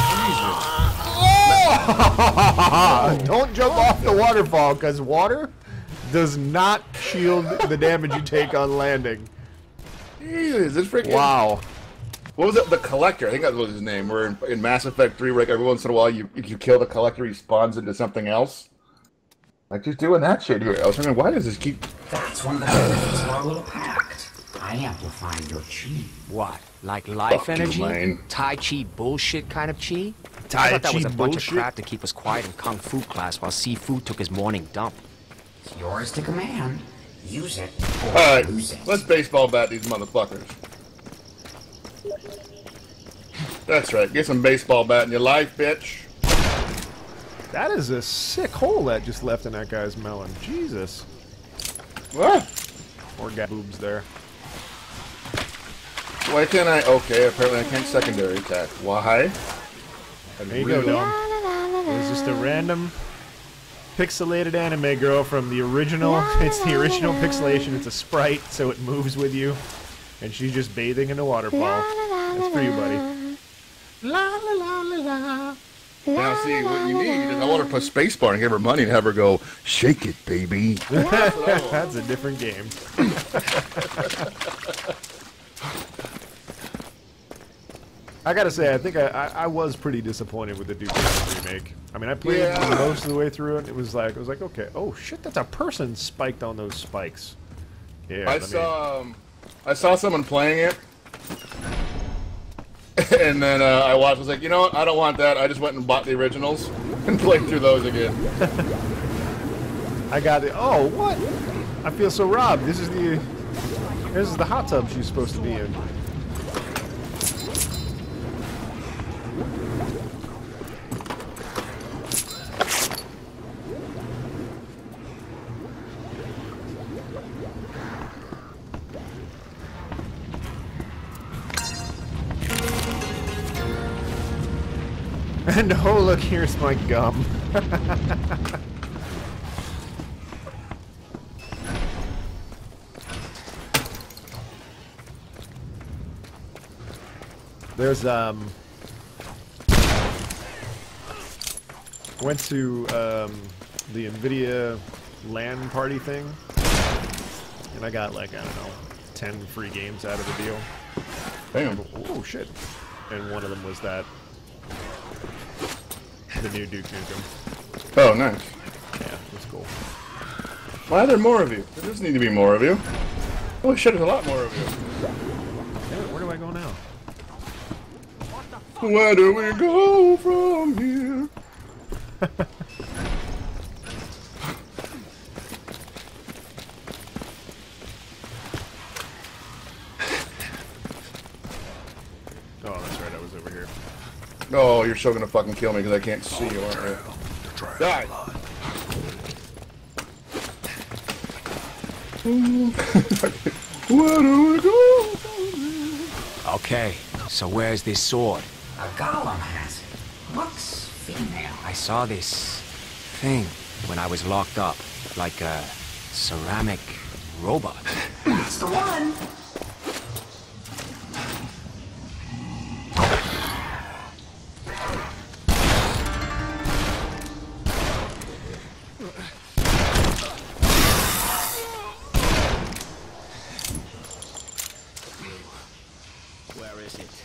Don't jump off the waterfall, because water does not shield the damage you take on landing. Jesus, this freaking. Wow. What was it? The Collector. I think that was his name. Where in, in Mass Effect three, like every once in a while, you if you kill the Collector, he spawns into something else. Like just doing that shit here. I was wondering, why does this keep? That's one of the benefits of our little pact. I amplify your chi. What? Like life Fuck you, energy? man. Tai Chi bullshit kind of chi? Tai I thought that was Chi a bunch bullshit? of crap to keep us quiet in Kung Fu class while Sifu took his morning dump. It's yours to command. Use it or Alright, lose it. let's baseball bat these motherfuckers. That's right. Get some baseball bat in your life, bitch. That is a sick hole that just left in that guy's melon. Jesus. What? Or got boobs there. Why can't I? Okay, apparently I can't secondary attack. Why? There you go, Dylan. It was just a random pixelated anime girl from the original. It's the original pixelation. It's a sprite, so it moves with you. And she's just bathing in a waterfall. That's for you, buddy. La la la la la. Now, see, what you need is I want her to put spacebar and give her money and have her go, shake it, baby. That's a different game. I gotta say, I think I, I, I was pretty disappointed with the Duke Nukem remake. I mean, I played Yeah. most of the way through it. It was like, it was like, okay, oh shit, that's a person spiked on those spikes. Yeah, I let me- saw, um, I saw someone playing it, and then uh, I watched. I was like, you know what? I don't want that. I just went and bought the originals and played through those again. I got it. Oh, what? I feel so robbed. This is the, this is the hot tub she's supposed to be in. And oh, look, here's my gum. There's, um... went to, um, the NVIDIA LAN party thing. And I got, like, I don't know, ten free games out of the deal. Damn. Oh, shit. And one of them was that. The new Duke Nukem. Oh, nice. Yeah, that's cool. Why are there more of you? There doesn't need to be more of you. Holy shit, there's a lot more of you. Damn it, where do I go now? Where do we go from here? Oh, that's right, I was over here. Oh, you're so gonna fucking kill me because I can't see you, aren't you? Die! Where do we go from here? Okay, so where's this sword? A golem has it. Looks female. I saw this thing when I was locked up, like a ceramic robot. That's the one. Where is it?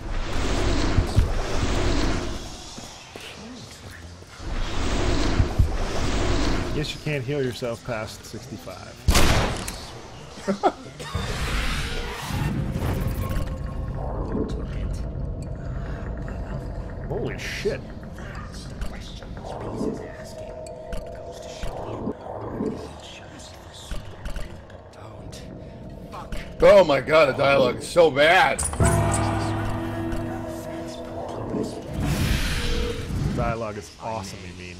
Guess you can't heal yourself past sixty-five. Holy shit. Oh my god, the dialogue is so bad. Dialogue is awesome, you mean.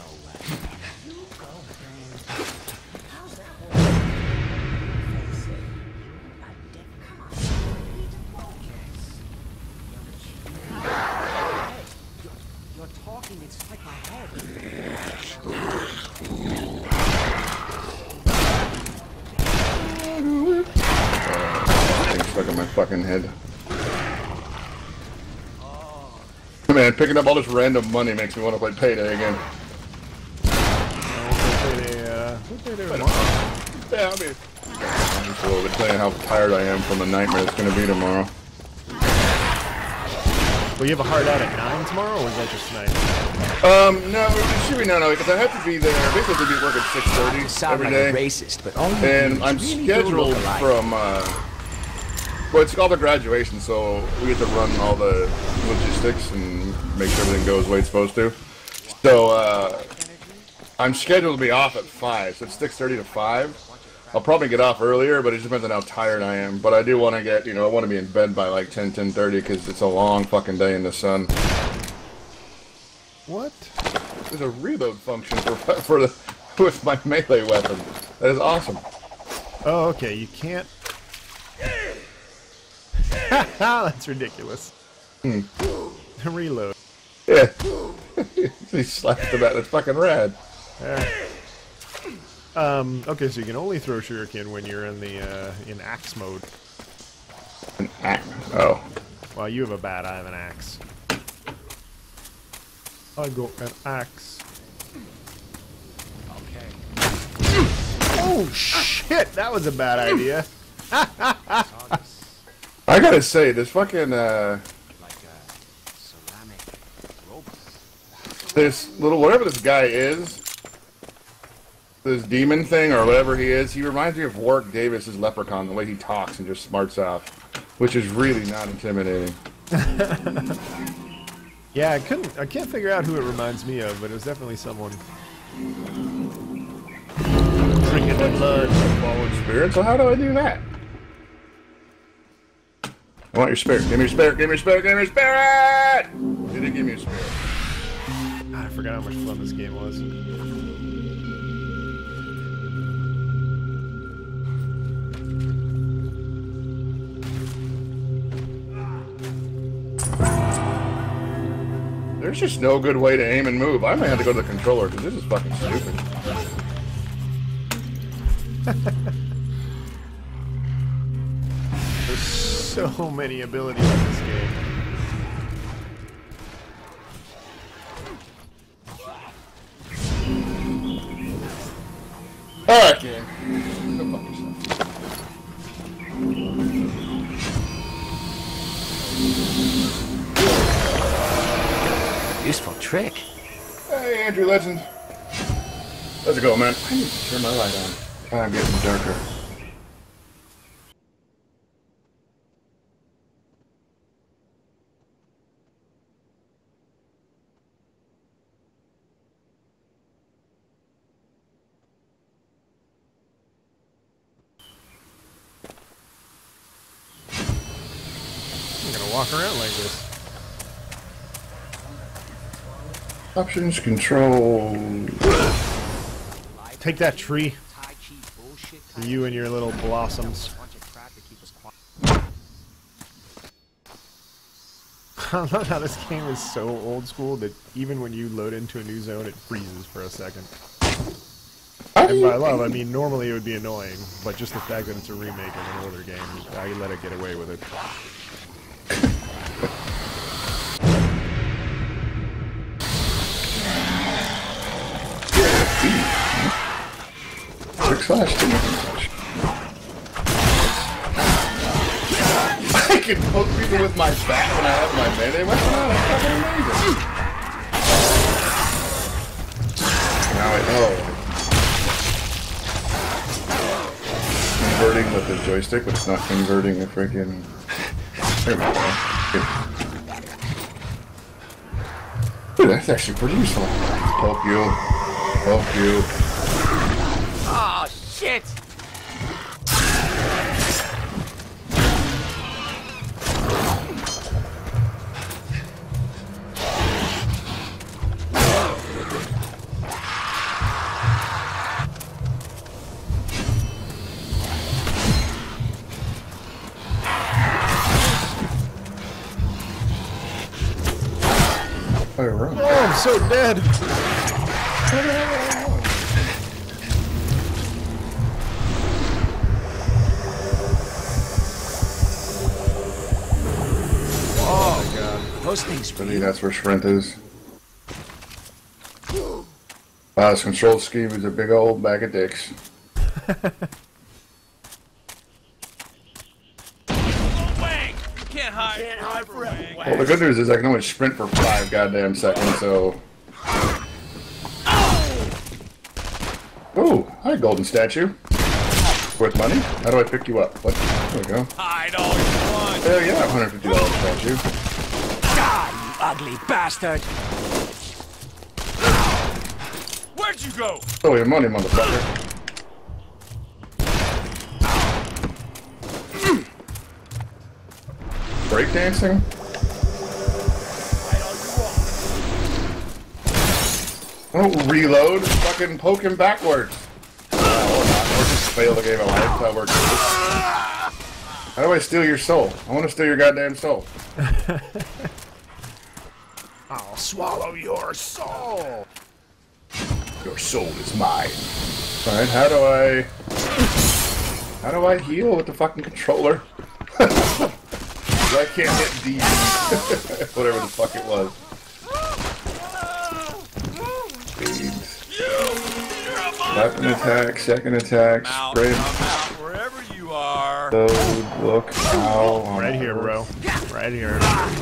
You're talking, it's like my head. Thing's stuck in my fucking head. Man, picking up all this random money makes me want to play Payday again. Uh, what day they tomorrow? Yeah, I mean, I'm just a little bit telling you how tired I am from the nightmare it's going to be tomorrow. Well, you have a hard out at nine tomorrow, or is that just tonight? Um, no, it should be no, no, because I have to be there. Basically, I have to be at work at six thirty Sound every like day. a racist, but all you do And is I'm really do scheduled look alike. from, uh, well, it's called a graduation, so we get to run all the logistics and make sure everything goes the way it's supposed to. So, uh, I'm scheduled to be off at five, so it's six thirty to five. I'll probably get off earlier, but it just depends on how tired I am. But I do want to get, you know, I want to be in bed by like ten, ten thirty, because it's a long fucking day in the sun. What? There's a reload function for, for the, with my melee weapon. That is awesome. Oh, okay, you can't... That's ridiculous. Hmm. Reload. Yeah. He slapped him at It's fucking rad. Alright. Um, okay, so you can only throw shuriken when you're in the, uh, in axe mode. An axe. Oh. Well, you have a bat, I have an axe. I got an axe. Okay. Oh, shit! That was a bad idea. I gotta say, this fucking, uh... Like a ceramic robot. this little, whatever this guy is, this demon thing, or whatever he is, he reminds me of Warwick Davis's Leprechaun, the way he talks and just smarts off, which is really not intimidating. Yeah, I couldn't, I can't figure out who it reminds me of, but it was definitely someone. Drinking the blood. Fallen spirit, so how do I do that? I want your spirit. Give me your spirit, give me your spirit, give me your spirit! He didn't give me your spirit. God, I forgot how much fun this game was. There's just no good way to aim and move. I might have to go to the controller, because this is fucking stupid. There's so many abilities in this game. Alright, kid. Go fuck yourself. Useful trick. Hey, Andrew Legend. Let's go, man. I need to turn my light on. I'm getting darker. I'm gonna walk around like this. Options, control. Take that tree. Tai Chi bullshit kind You and your little blossoms. bunch of crap to keep us quiet. I love how this game is so old school that even when you load into a new zone, it freezes for a second. I And by love, I mean normally it would be annoying, but just the fact that it's a remake of an older game, I let it get away with it. Quick slash, two slash. I can poke people with my bat when I have my melee weapon on. That's fucking amazing. Now I know. Converting with the joystick, but it's not converting the freaking. There we go. Ooh, that's actually pretty useful. Help you. Help you. Oh, shit! Oh, I'm so dead. Oh, my God. Those things Really, that's where Shrimp is. Wow, this control scheme is a big old bag of dicks. Can't hide, can't hide forever. Well, the good news is I can only sprint for five goddamn seconds, so... Ooh, hi, golden statue. Worth money? How do I pick you up? What? There we go. Hide all you want. Hell yeah, one hundred fifty dollar statue. God, you ugly bastard! Where'd you go? Oh, your money, motherfucker. Breakdancing? Oh, reload. Fucking poke him backwards. Uh, or not. Or just fail the game of life. That works. How do I steal your soul? I want to steal your goddamn soul. I'll swallow your soul. Your soul is mine. Alright, how do I... How do I heal with the fucking controller? I can't hit D. Whatever the fuck it was. Speeds. Weapon attack, second attack, spray. Wherever you are. Load, look, ow. Right here, bro. Right here.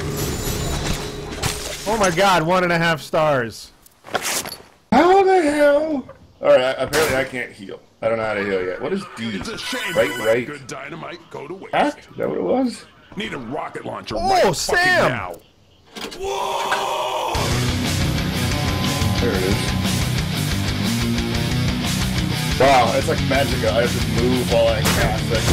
Oh my God, one and a half stars. How the hell? Alright, apparently I can't heal. I don't know how to heal yet. What is D? It's a shame Right, you let right. good dynamite go to waste. Attack? Is that what it was? Need a rocket launcher Oh, right Sam! fucking now. There it is. Wow, it's like magic. I have to move while I cast that.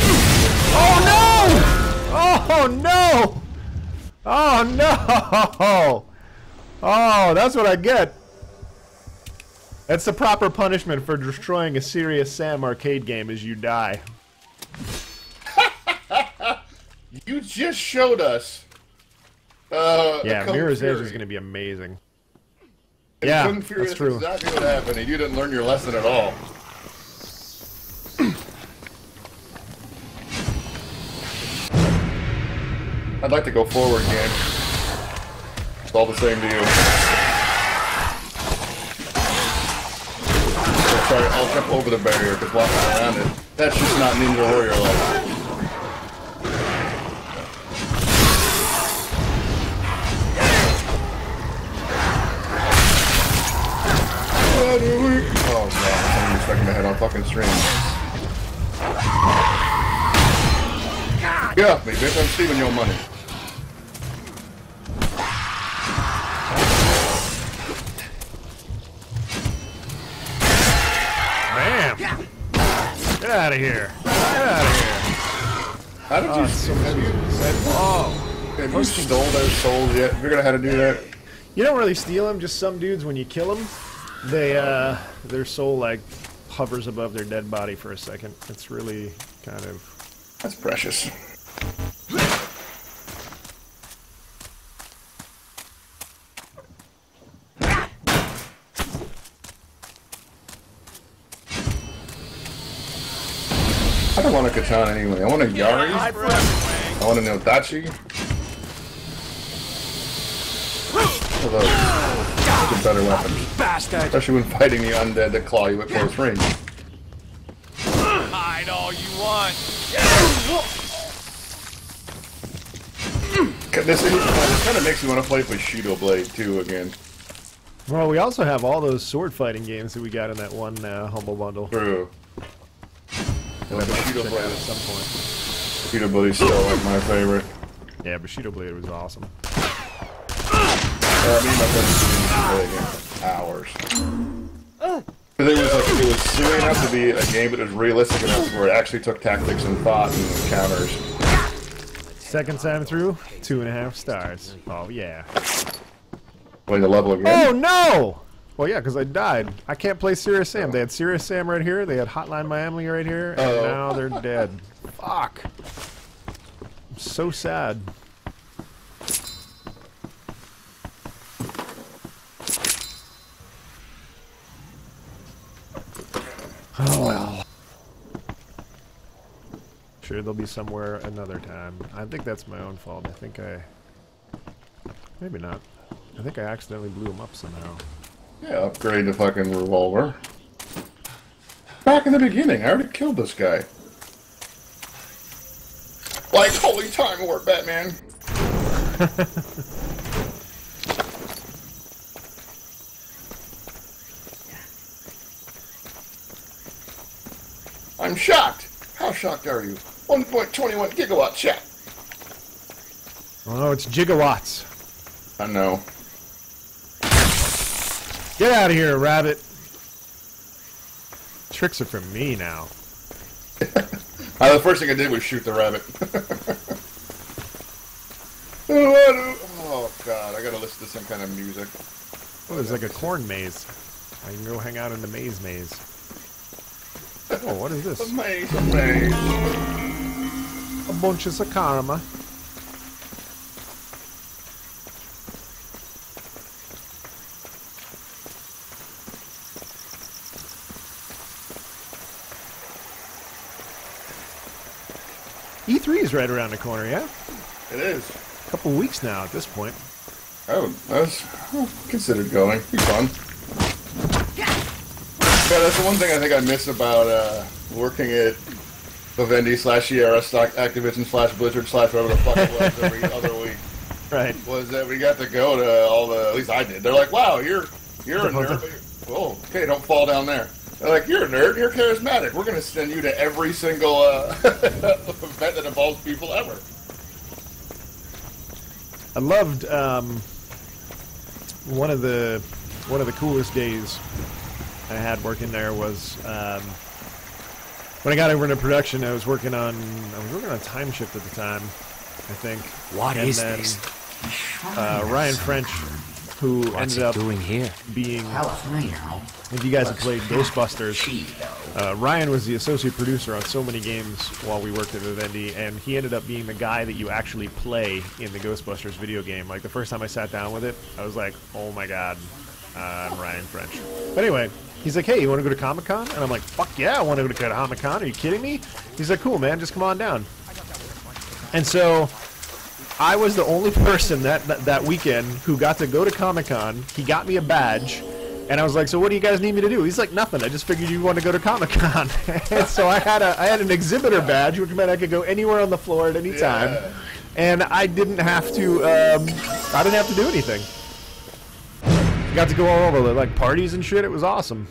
Oh no! Oh no! Oh no! Oh, that's what I get. That's the proper punishment for destroying a serious Sam arcade game is you die. You just showed us. Uh, Yeah, Kung Mirror's Fury. Edge is going to be amazing. And Yeah, Kung Fury that's is true. exactly what happened, and you didn't learn your lesson at all. I'd like to go forward, game. It's all the same to you. Oh, sorry, I'll jump over the barrier, because walking around it, that's just not Ninja Warrior like. Oh god, somebody's stuck in the head on fucking stream. Get off me, bitch, I'm stealing your money. Bam! Get out of here! Get out of here! How did you, so have you, Oh, have you stole their souls yet? Figure out how to do that? you don't really steal them. Just some dudes, when you kill them, they uh, their soul like hovers above their dead body for a second. It's really kind of. That's precious. I don't want a katana anyway. I want a Yari. High forever, Wang. I want a Nodachi. Those are better weapons. Bastard! Especially when fighting the undead that claw you at close range. Hide all you want. This, this kind of makes me want to play Bushido Blade too again. Well, we also have all those sword fighting games that we got in that one uh, Humble Bundle. True. That I'd like to Bushido check Blade. out at some point. Bushido Blade's still like my favorite. Yeah, Bushido Blade was awesome. Uh, me and my friends used to play the game for hours. But it was like it was silly enough to be a game, but it was realistic enough where it actually took tactics and thought and counters. Second time through, two and a half stars. Oh yeah. Play the level again. Oh no! Well, yeah, because I died. I can't play Serious Sam. They had Serious Sam right here. They had Hotline Miami right here, and Uh-oh. now they're dead. Fuck. I'm so sad. Oh well. Sure, they'll be somewhere another time. I think that's my own fault. I think I... Maybe not. I think I accidentally blew him up somehow. Yeah, upgrade the fucking revolver. Back in the beginning, I already killed this guy. Like, holy time warp, Batman. I'm shocked. How shocked are you? one point two one gigawatt chat. Oh no, it's gigawatts. I know. Get out of here, rabbit. Tricks are from me now. Uh, the first thing I did was shoot the rabbit. Oh god, I gotta listen to some kind of music. Oh, there's like a corn maze. I can go hang out in the maze maze. Oh, what is this? Maze, maze. A bunch of Sakarma. E three is right around the corner, yeah? It is. A couple weeks now at this point. Oh, that's oh, considered going. Be fun. Yeah, that's the one thing I think I miss about uh, working at Vivendi slash Sierra stock Activision slash Blizzard slash whatever the fuck it was every other week. Right. Was that we got to go to all the, at least I did. They're like, wow, you're you're a nerd. Whoa, okay, don't fall down there. They're like, you're a nerd, you're charismatic. We're going to send you to every single uh, event that involves people ever. I loved um, one of the one of the coolest days I had working there was um, when I got over into production. I was working on I was working on Time Shift at the time, I think. What and is then, this? Uh, Ryan French, who What's ended it up doing here? being, Jalapeno. if you guys have played Ghostbusters, Cheeto. uh, Ryan was the associate producer on so many games while we worked at Vivendi, and he ended up being the guy that you actually play in the Ghostbusters video game. Like, the first time I sat down with it, I was like, oh my god, uh, I'm Ryan French. But anyway, he's like, hey, you want to go to Comic-Con? And I'm like, fuck yeah, I want to go to Comic-Con. Are you kidding me? He's like, cool, man, just come on down. And so I was the only person that, that that weekend who got to go to Comic-Con. He got me a badge, and I was like, so what do you guys need me to do? He's like, nothing. I just figured you want to go to Comic-Con. And so I had a I had an exhibitor badge, which meant I could go anywhere on the floor at any time, Yeah. and I didn't have to um, I didn't have to do anything. Got to go all over like parties and shit. It was awesome.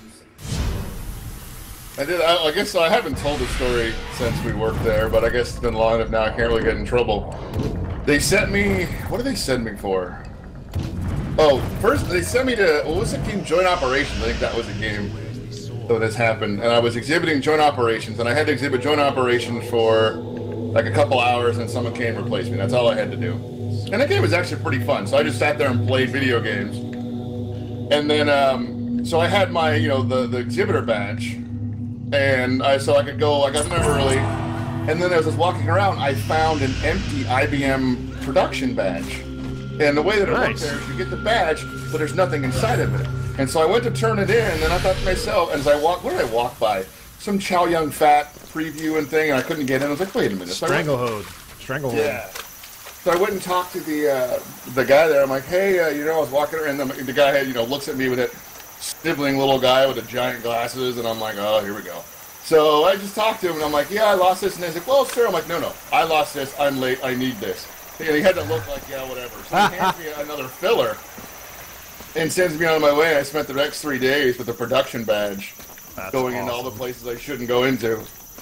I did. I, I guess I haven't told the story since we worked there, but I guess it's been long enough now. I can't really get in trouble. They sent me. What did they send me for? Oh, first they sent me to what was the game? Joint Operations. I think that was a game that this happened, and I was exhibiting Joint Operations, and I had to exhibit Joint Operations for like a couple hours, and someone came and replaced me. That's all I had to do. And that game was actually pretty fun. So I just sat there and played video games, and then um, so I had my you know the the exhibitor badge. And I, so I could go, I got there early, and then as I was walking around, I found an empty I B M production badge. And the way that it Nice. works there is you get the badge, but there's nothing inside of it. And so I went to turn it in, and then I thought to myself, as I walked, what did I walk by? Some chow young fat preview and thing, and I couldn't get in. I was like, wait a minute. So Stranglehold. Stranglehold. Yeah. So I went and talked to the uh, the guy there. I'm like, hey, uh, you know, I was walking around, and the, the guy had, you know, looks at me with that sniveling little guy with the giant glasses, and I'm like, oh, here we go. So I just talked to him, and I'm like, yeah, I lost this. And he's like, well, sir. I'm like, no, no, I lost this. I'm late. I need this. And he had to look like, yeah, whatever. So he hands me another filler and sends me on my way. I spent the next three days with a production badge. That's going awesome. Into all the places I shouldn't go into.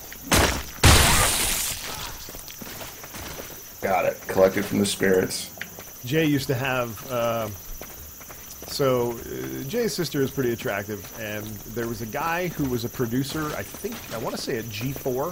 Got it. Collected from the spirits. Jay used to have... Uh, so, uh, Jay's sister is pretty attractive, and there was a guy who was a producer, I think, I want to say at G four.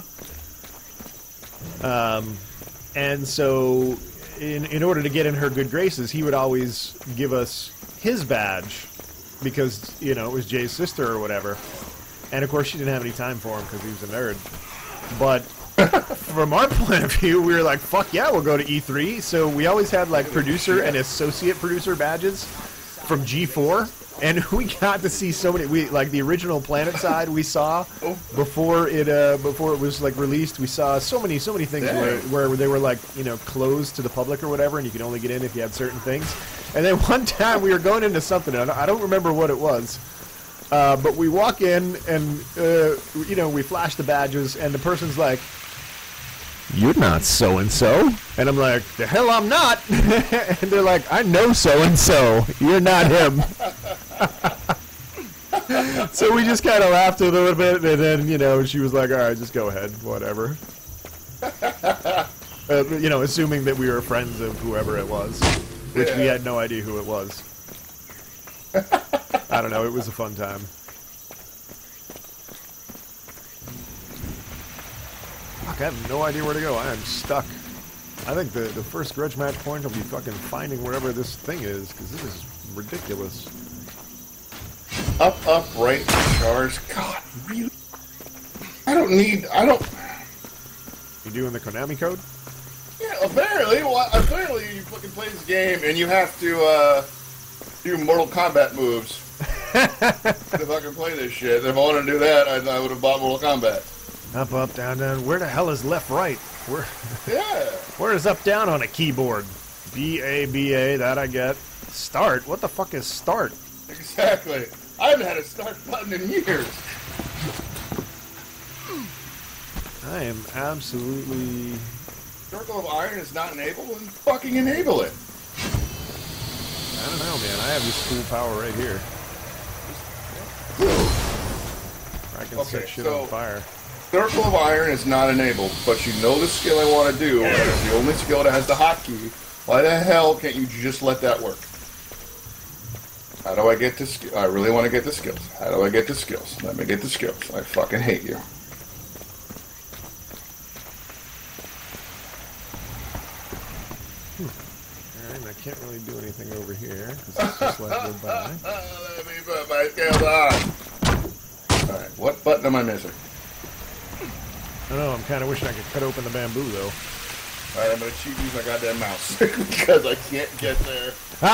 Um, and so, in, in order to get in her good graces, he would always give us his badge, because, you know, it was Jay's sister or whatever. And of course, she didn't have any time for him because he was a nerd. But from our point of view, we were like, fuck yeah, we'll go to E three. So we always had like producer and associate producer badges from G four. And we got to see so many, we like the original Planet Side we saw before it uh, before it was like released. We saw so many so many things where, where they were like, you know, closed to the public or whatever, and you could only get in if you had certain things. And then one time we were going into something, and I don't remember what it was. Uh, but we walk in, and, uh, you know, we flash the badges, and the person's like, you're not so-and-so. And I'm like, the hell I'm not. And they're like, I know so-and-so. You're not him. So we just kind of laughed a little bit, and then, you know, she was like, all right, just go ahead, whatever. Uh, you know, assuming that we were friends of whoever it was, which yeah. we had no idea who it was. I don't know, it was a fun time. Fuck, I have no idea where to go. I am stuck. I think the, the first Grudge Match point will be fucking finding wherever this thing is, because this is ridiculous. Up, up, right, charge. God, really? I don't need, I don't... You doing the Konami code? Yeah, apparently. Well, apparently you fucking play this game and you have to, uh... do Mortal Kombat moves if I can play this shit. If I wanted to do that, I, I would have bought Mortal Kombat. Up, up, down, down. Where the hell is left, right? Where? Yeah. Where is up, down on a keyboard? B A B A. That I get. Start. What the fuck is start? Exactly. I haven't had a start button in years. I am absolutely. Circle of Iron is not enabled, and fucking enable it. I don't know, man. I have this cool power right here. I can okay, set shit so on fire. Circle of Iron is not enabled, but you know the skill I want to do, and it's the only skill that has the hotkey. Why the hell can't you just let that work? How do I get the skill? I really want to get the skills. How do I get the skills? Let me get the skills. I fucking hate you. I can't really do anything over here because it's just like goodbye. Let me put my skills on. Alright, what button am I missing? I don't know, I'm kind of wishing I could cut open the bamboo though. Alright, I'm going to cheat use my goddamn mouse because I can't get there.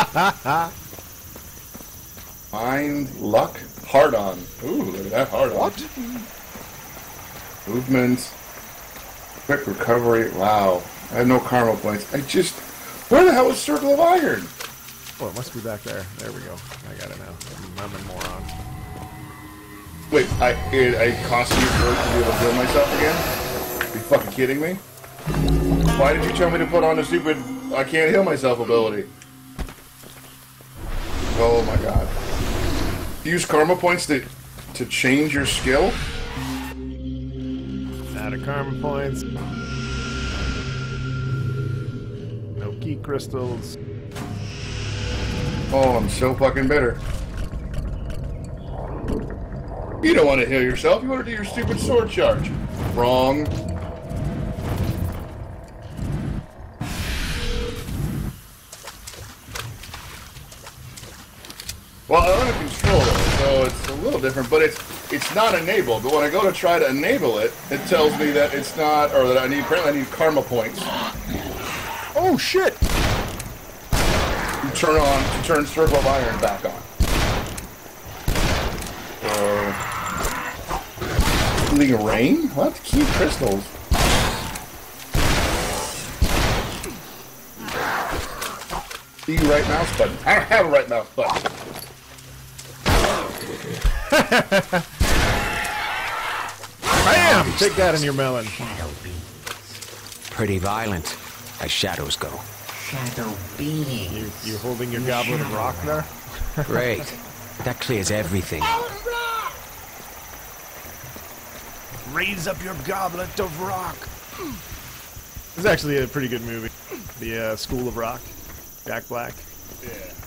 Mind, luck, hard on. Ooh, look at that hard on. What? Movements, quick recovery. Wow, I have no karma points. I just. Where the hell is Circle of Iron? Oh, it must be back there. There we go. I got it now. I'm a moron. Wait, I it, it cost me for to be able to heal myself again? Are you fucking kidding me? Why did you tell me to put on the stupid I can't heal myself ability? Oh my god. Use karma points to to change your skill? Out of karma points. No key crystals. Oh, I'm so fucking bitter. You don't want to heal yourself. You want to do your stupid sword charge. Wrong. Well, I own a controller, so it's a little different, but it's it's not enabled. But when I go to try to enable it, it tells me that it's not, or that I need, apparently I need karma points. Oh shit! To turn on, to turn Circle of Iron back on. So, Healing rain? What? Key crystals. See right mouse button. I don't have a right mouse button. Bam! Take that in your melon. Shadow beings. Pretty violent, as shadows go. Shadow beings. You, you holding your goblet of rock there? Great. That clears everything. Raise up your goblet of rock. It's actually a pretty good movie. The uh, School of Rock. Jack Black. Yeah.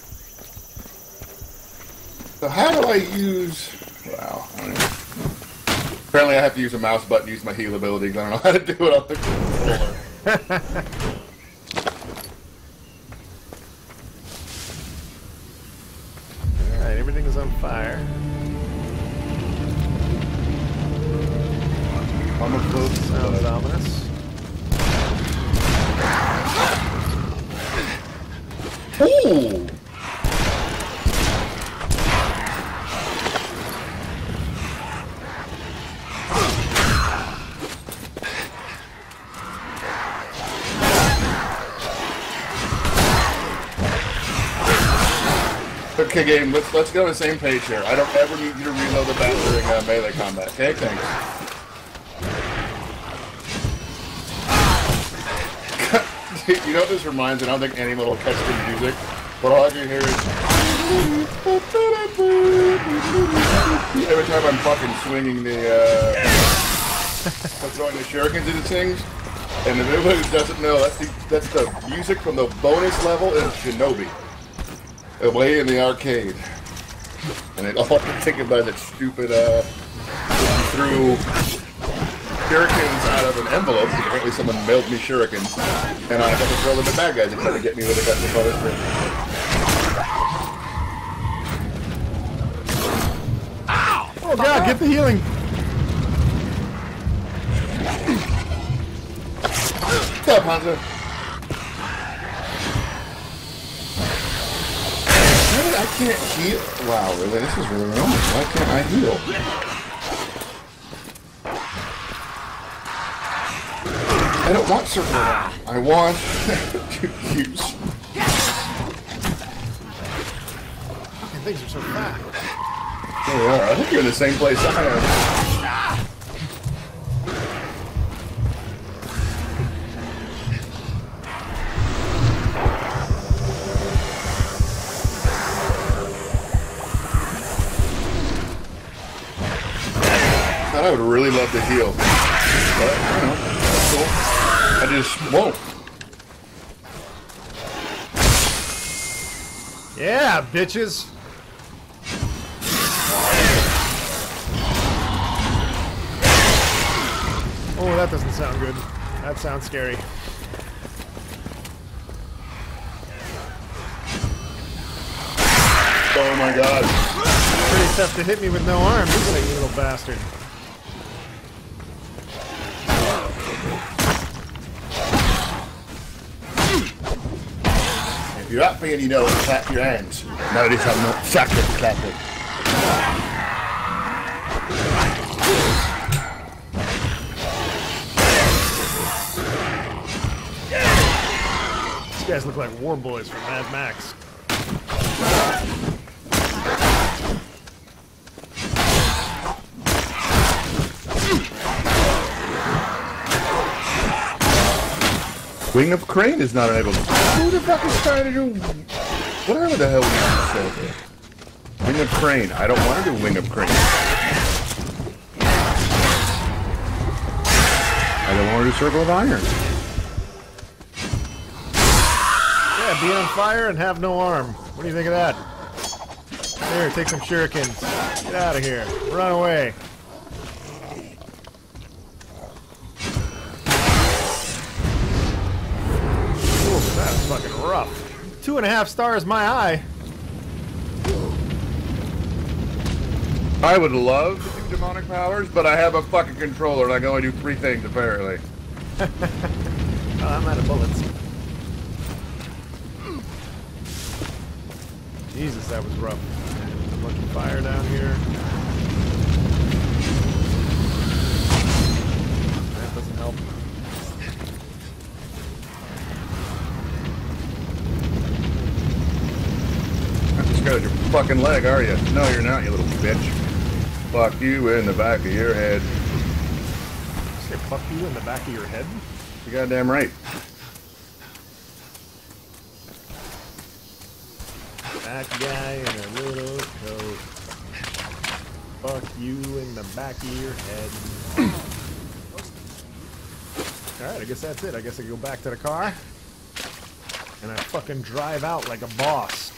So how do I use... Wow. I don't know. Apparently I have to use a mouse button, use my heal ability, because I don't know how to do it on the controller. Alright, everything is on fire. Almost close. Sounds ominous. Ooh! Okay, game. Let's let's get on the same page here. I don't ever need you to reload the bat during uh, melee combat. Okay, thanks. You know what this reminds me? I don't think anyone will catch the music, but all I can hear is every time I'm fucking swinging the, uh, I'm throwing the shurikens into things. And if anybody who doesn't know, that's the that's the music from the bonus level in Shinobi, away in the arcade. And it, all I can think about is that stupid uh, through shurikens out of an envelope. Apparently someone mailed me shurikens, and I got to throw them at bad guys and try to get me with a gun to bonus thing. Oh god, get the healing! What's up, Hanzo? I can't heal. Wow, really? This is really wrong. Why can't I heal? I don't want circle around. I want to use. Fucking things are so fast. There we are. I think you're in the same place I am. I would really love to heal, but you know, that's cool. I just won't. Yeah, bitches! Oh, that doesn't sound good. That sounds scary. Oh my god. Pretty tough to hit me with no arms, isn't it, you little bastard? If you're happy and you know it, clap your hands. Notice I'm not sucking clapping. These guys look like war boys from Mad Max. Wing of Crane is not enabled. Who the fuck is trying to do... Whatever the hell we just said here. Wing of Crane. I don't want to do Wing of Crane. I don't want to do Circle of Iron. Yeah, be on fire and have no arm. What do you think of that? Here, take some shurikens. Get out of here. Run away. Ooh, that's fucking rough. Two and a half stars my eye. I would love to do demonic powers, but I have a fucking controller and I can only do three things apparently. Oh, I'm out of bullets. Jesus, that was rough. A bunch of fire down here. fucking leg, are you? No, you're not, you little bitch. Fuck you in the back of your head. Say fuck you in the back of your head? You goddamn right. That guy in a little coat. Fuck you in the back of your head. Alright, I guess that's it. I guess I go back to the car. And I fucking drive out like a boss.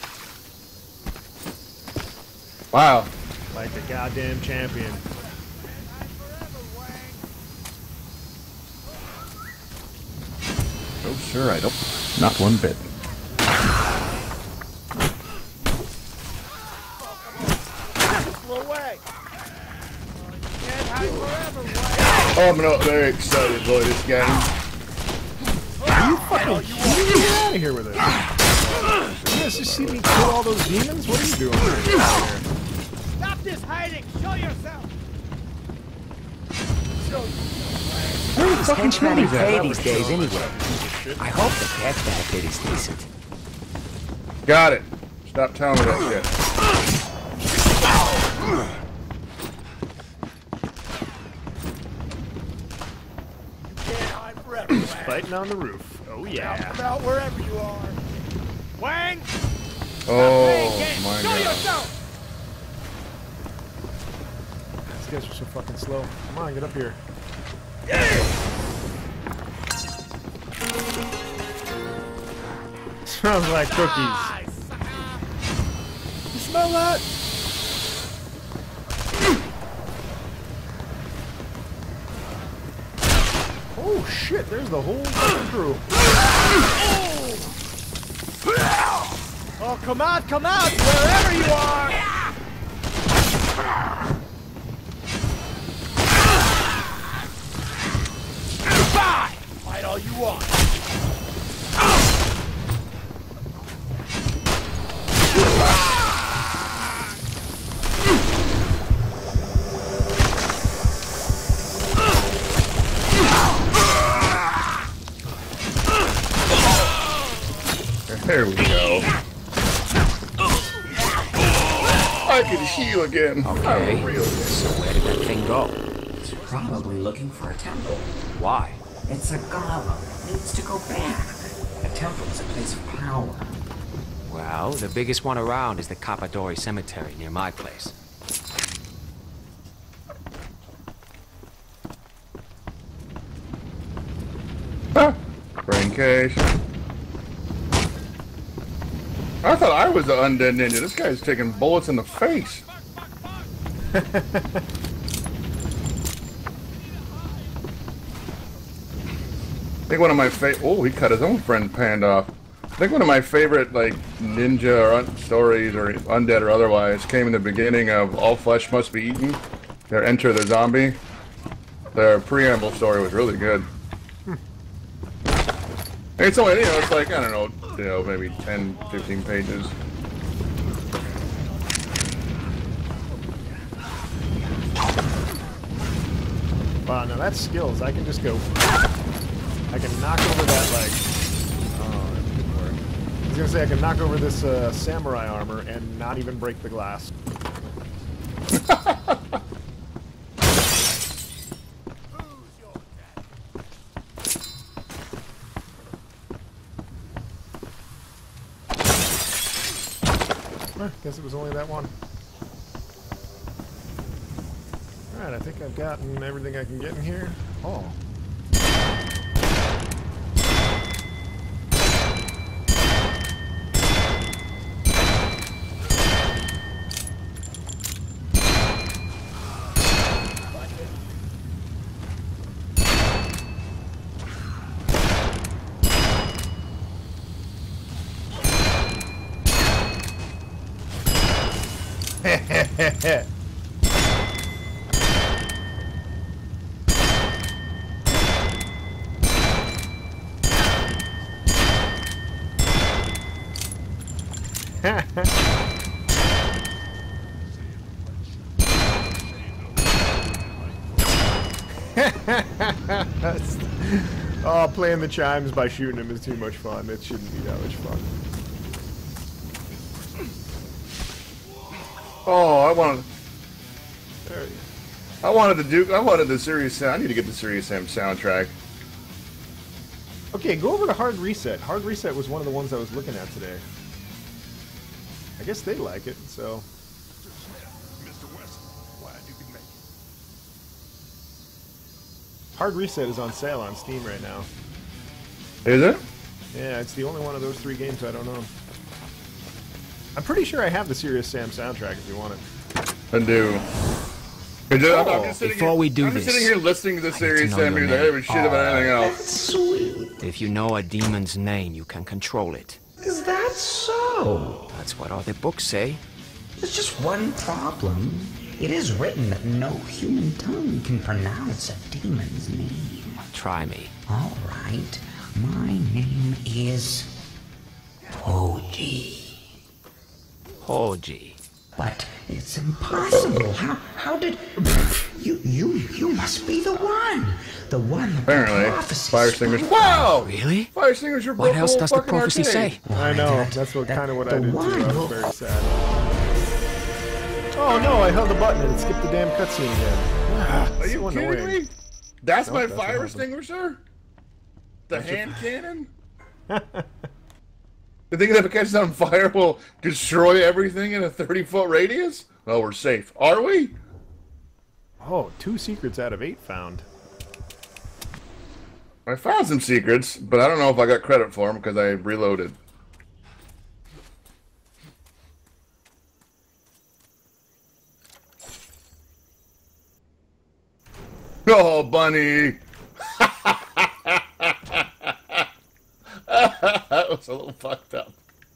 Wow. Like a goddamn champion. Oh, sure, I don't. Not one bit. Oh, I'm not very excited by this game. Are you fucking kidding me? Get out of here with it. You guys just see me kill all those demons? What are you doing right here? Stop this hiding! Show yourself! Where does henchmen pay these days anyway? I hope the death benefit is decent. Got it. Stop telling me that shit. Fighting on the roof. Oh yeah. About wherever you are. Wang! Oh my Show god. yourself! These guys are so fucking slow. Come on, get up here. Smells like cookies. You smell that? Oh shit, there's the whole fucking crew. Oh, come out, come out, wherever you are! Goodbye! Fight all you want. There we go. I can heal again. Okay, I'm real. so where did that thing go? It's probably looking for a temple. Why? It's a golem. It needs to go back. A temple is a place of power. Well, the biggest one around is the Capadori Cemetery near my place. Ah, brain case. I thought I was the undead ninja. This guy's taking bullets in the face. I think one of my favorite. Oh, he cut his own friend panned off. I think one of my favorite, like, ninja or un stories, or undead or otherwise, came in the beginning of All Flesh Must Be Eaten. Their Enter the Zombie. Their preamble story was really good. It's only, you know, it's like, I don't know, you know, maybe ten, fifteen pages. Wow, now that's skills. I can just go. I can knock over that, like. Oh, that didn't work. I was gonna say I can knock over this uh, samurai armor and not even break the glass. I guess it was only that one. Alright, I think I've gotten everything I can get in here. Oh. Heh Oh, playing the chimes by shooting him is too much fun. It shouldn't be that much fun. Oh, I wanted. There you I wanted to do. I wanted the Serious Sam. I need to get the Serious Sam soundtrack. Okay, go over to Hard Reset. Hard Reset was one of the ones I was looking at today. I guess they like it, so. Mister West, glad you can make it. Hard Reset is on sale on Steam right now. Is it? Yeah, it's the only one of those three games I don't own. I'm pretty sure I have the Serious Sam soundtrack if you want it. I do. I'm Oh, just sitting before here, we do I'm just this, sitting here listening to the I need Serious to know Sam your music. I name. don't give a shit about anything else. Sweet. If you know a demon's name, you can control it. Is that so? That's what all the books say. There's just one problem. It is written that no human tongue can pronounce a demon's name. Try me. All right. My name is Hoji. Hoji. But it's impossible. How how did you you you must be the one. The one that the Apparently, prophecy Fire Singers. spoke Wow! Really? Fire Singers are What else does the prophecy say? I know, that- that's what that kind of what the I did too. one I was will- very sad. Oh no, I held the button and it skipped the damn cutscene again. Ah, Are you so kidding annoying. me? That's Nope, my that's what fire happened. extinguisher? The hand cannon? The thing that if it catches on fire will destroy everything in a thirty foot radius? Well, we're safe. Are we? Oh, two secrets out of eight found. I found some secrets, but I don't know if I got credit for them because I reloaded. Oh, bunny! That was a little fucked up.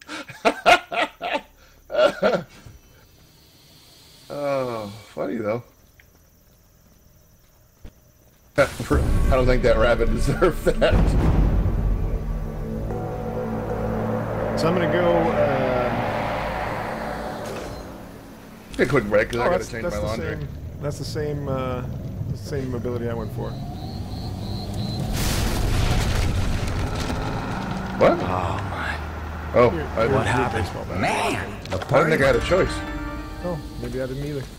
Oh, funny though. I don't think that rabbit deserved that. So I'm gonna go. Uh, Take a quick break because oh, I gotta that's, change that's my the laundry. same. That's the same. Uh, the same ability I went for. What? Oh, my. Oh, Here, I, here's What your happened? baseball bat. Man, the I didn't party think I had a choice. Oh, maybe I didn't either.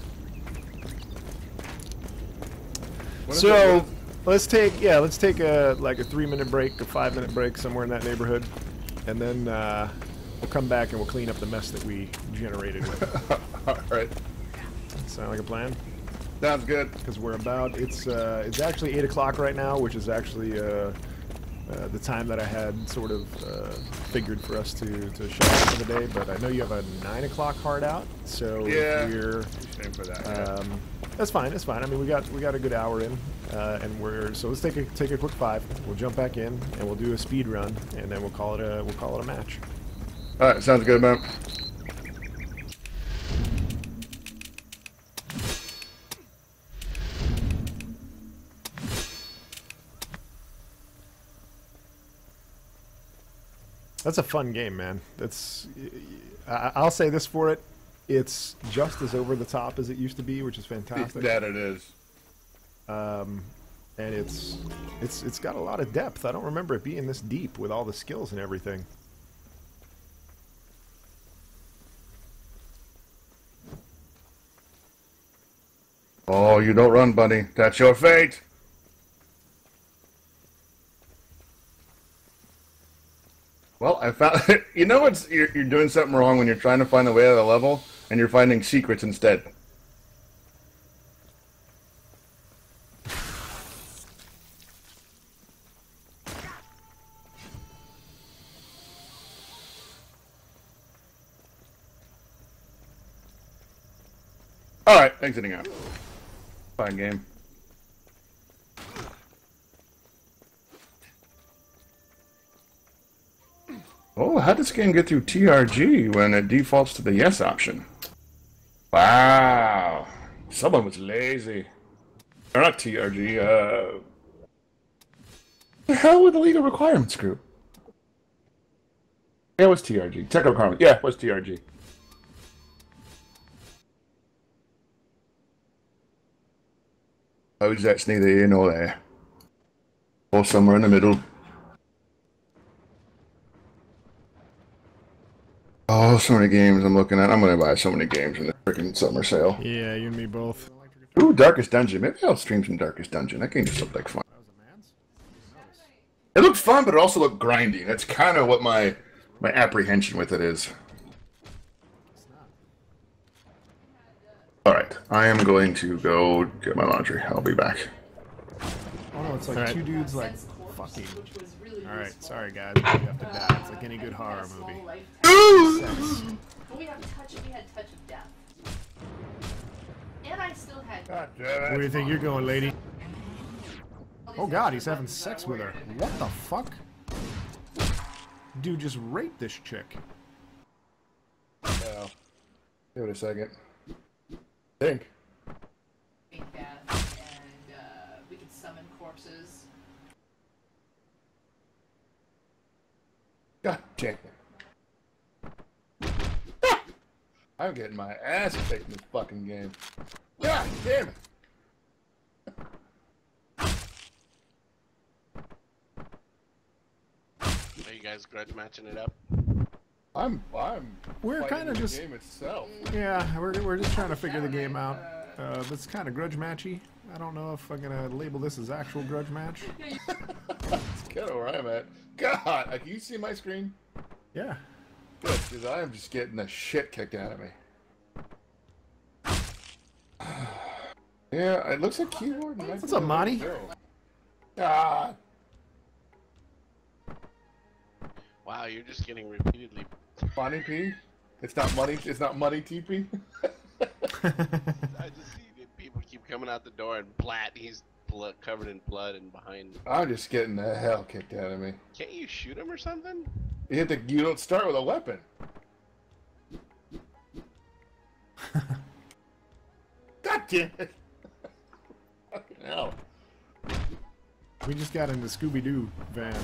What is So it? let's take yeah, let's take a like a three minute break, a five minute break somewhere in that neighborhood, and then uh, we'll come back and we'll clean up the mess that we generated. All right, Sound like a plan? sounds good. Because we're about it's uh, it's actually eight o'clock right now, which is actually uh, uh, the time that I had sort of uh, figured for us to to shut down for the day. But I know you have a nine o'clock hard out, so Yeah. if we're Shame for that. yeah. Um, that's fine. That's fine. I mean, we got we got a good hour in, uh, and we're so let's take a take a quick five. We'll jump back in and we'll do a speed run, and then we'll call it a we'll call it a match. All right, sounds good, man. That's a fun game, man. That's I, I'll say this for it. It's just as over the top as it used to be, which is fantastic. That it is. Um, and it's it's it's got a lot of depth. I don't remember it being this deep with all the skills and everything. Oh, you don't run, bunny. That's your fate. Well, I found. You know what's you're, you're doing something wrong when you're trying to find the way out of the level and you're finding secrets instead. All right, exiting out. Fine game. Oh, how did this game get through T R G when it defaults to the yes option? Wow. Someone was lazy. Or not T R G, uh... the hell with the legal requirements group? Yeah, it was T R G. Technical requirements. Yeah, it was T R G. Oh, that's neither here nor there. Or somewhere in the middle. Oh, so many games I'm looking at. I'm gonna buy so many games in the freaking summer sale. Yeah, you and me both. Ooh, Darkest Dungeon. Maybe I'll stream some Darkest Dungeon. That game just looked like fun. It looked fun, but it also looked grindy. That's kind of what my my apprehension with it is. All right, I am going to go get my laundry. I'll be back. Oh no, it's like Right. two dudes like fucking. All right, sorry guys, but you have to die. It's like any good horror movie. Sex. But we have touch. We had touch of death, and I still had. God damn Where do you think you're going, lady? Oh god, he's having sex with her. What the fuck? Dude just raped this chick. Yeah. Give it a second. Think. Death, and uh, we could summon corpses. God damn it. I'm getting my ass kicked in this fucking game. God damn it. Are you guys grudge matching it up? I'm I'm We're fighting kind of the just game itself. yeah, we're we're just trying to figure the game out. Uh, it's kind of grudge matchy. I don't know if I'm gonna label this as actual grudge match. That's kind of where I'm at. God, uh, can you see my screen? Yeah. Good, because I am just getting the shit kicked out of me. Yeah, it looks like keyboard. and What's up, Monty? God. Wow, you're just getting repeatedly. Money P? It's not money. It's not money T P. I just see people keep coming out the door and blat, he's blood, covered in blood and behind. I'm just getting the hell kicked out of me. Can't you shoot him or something? You hit the. You don't start with a weapon. God damn it! Fucking hell. We just got in the Scooby-Doo van.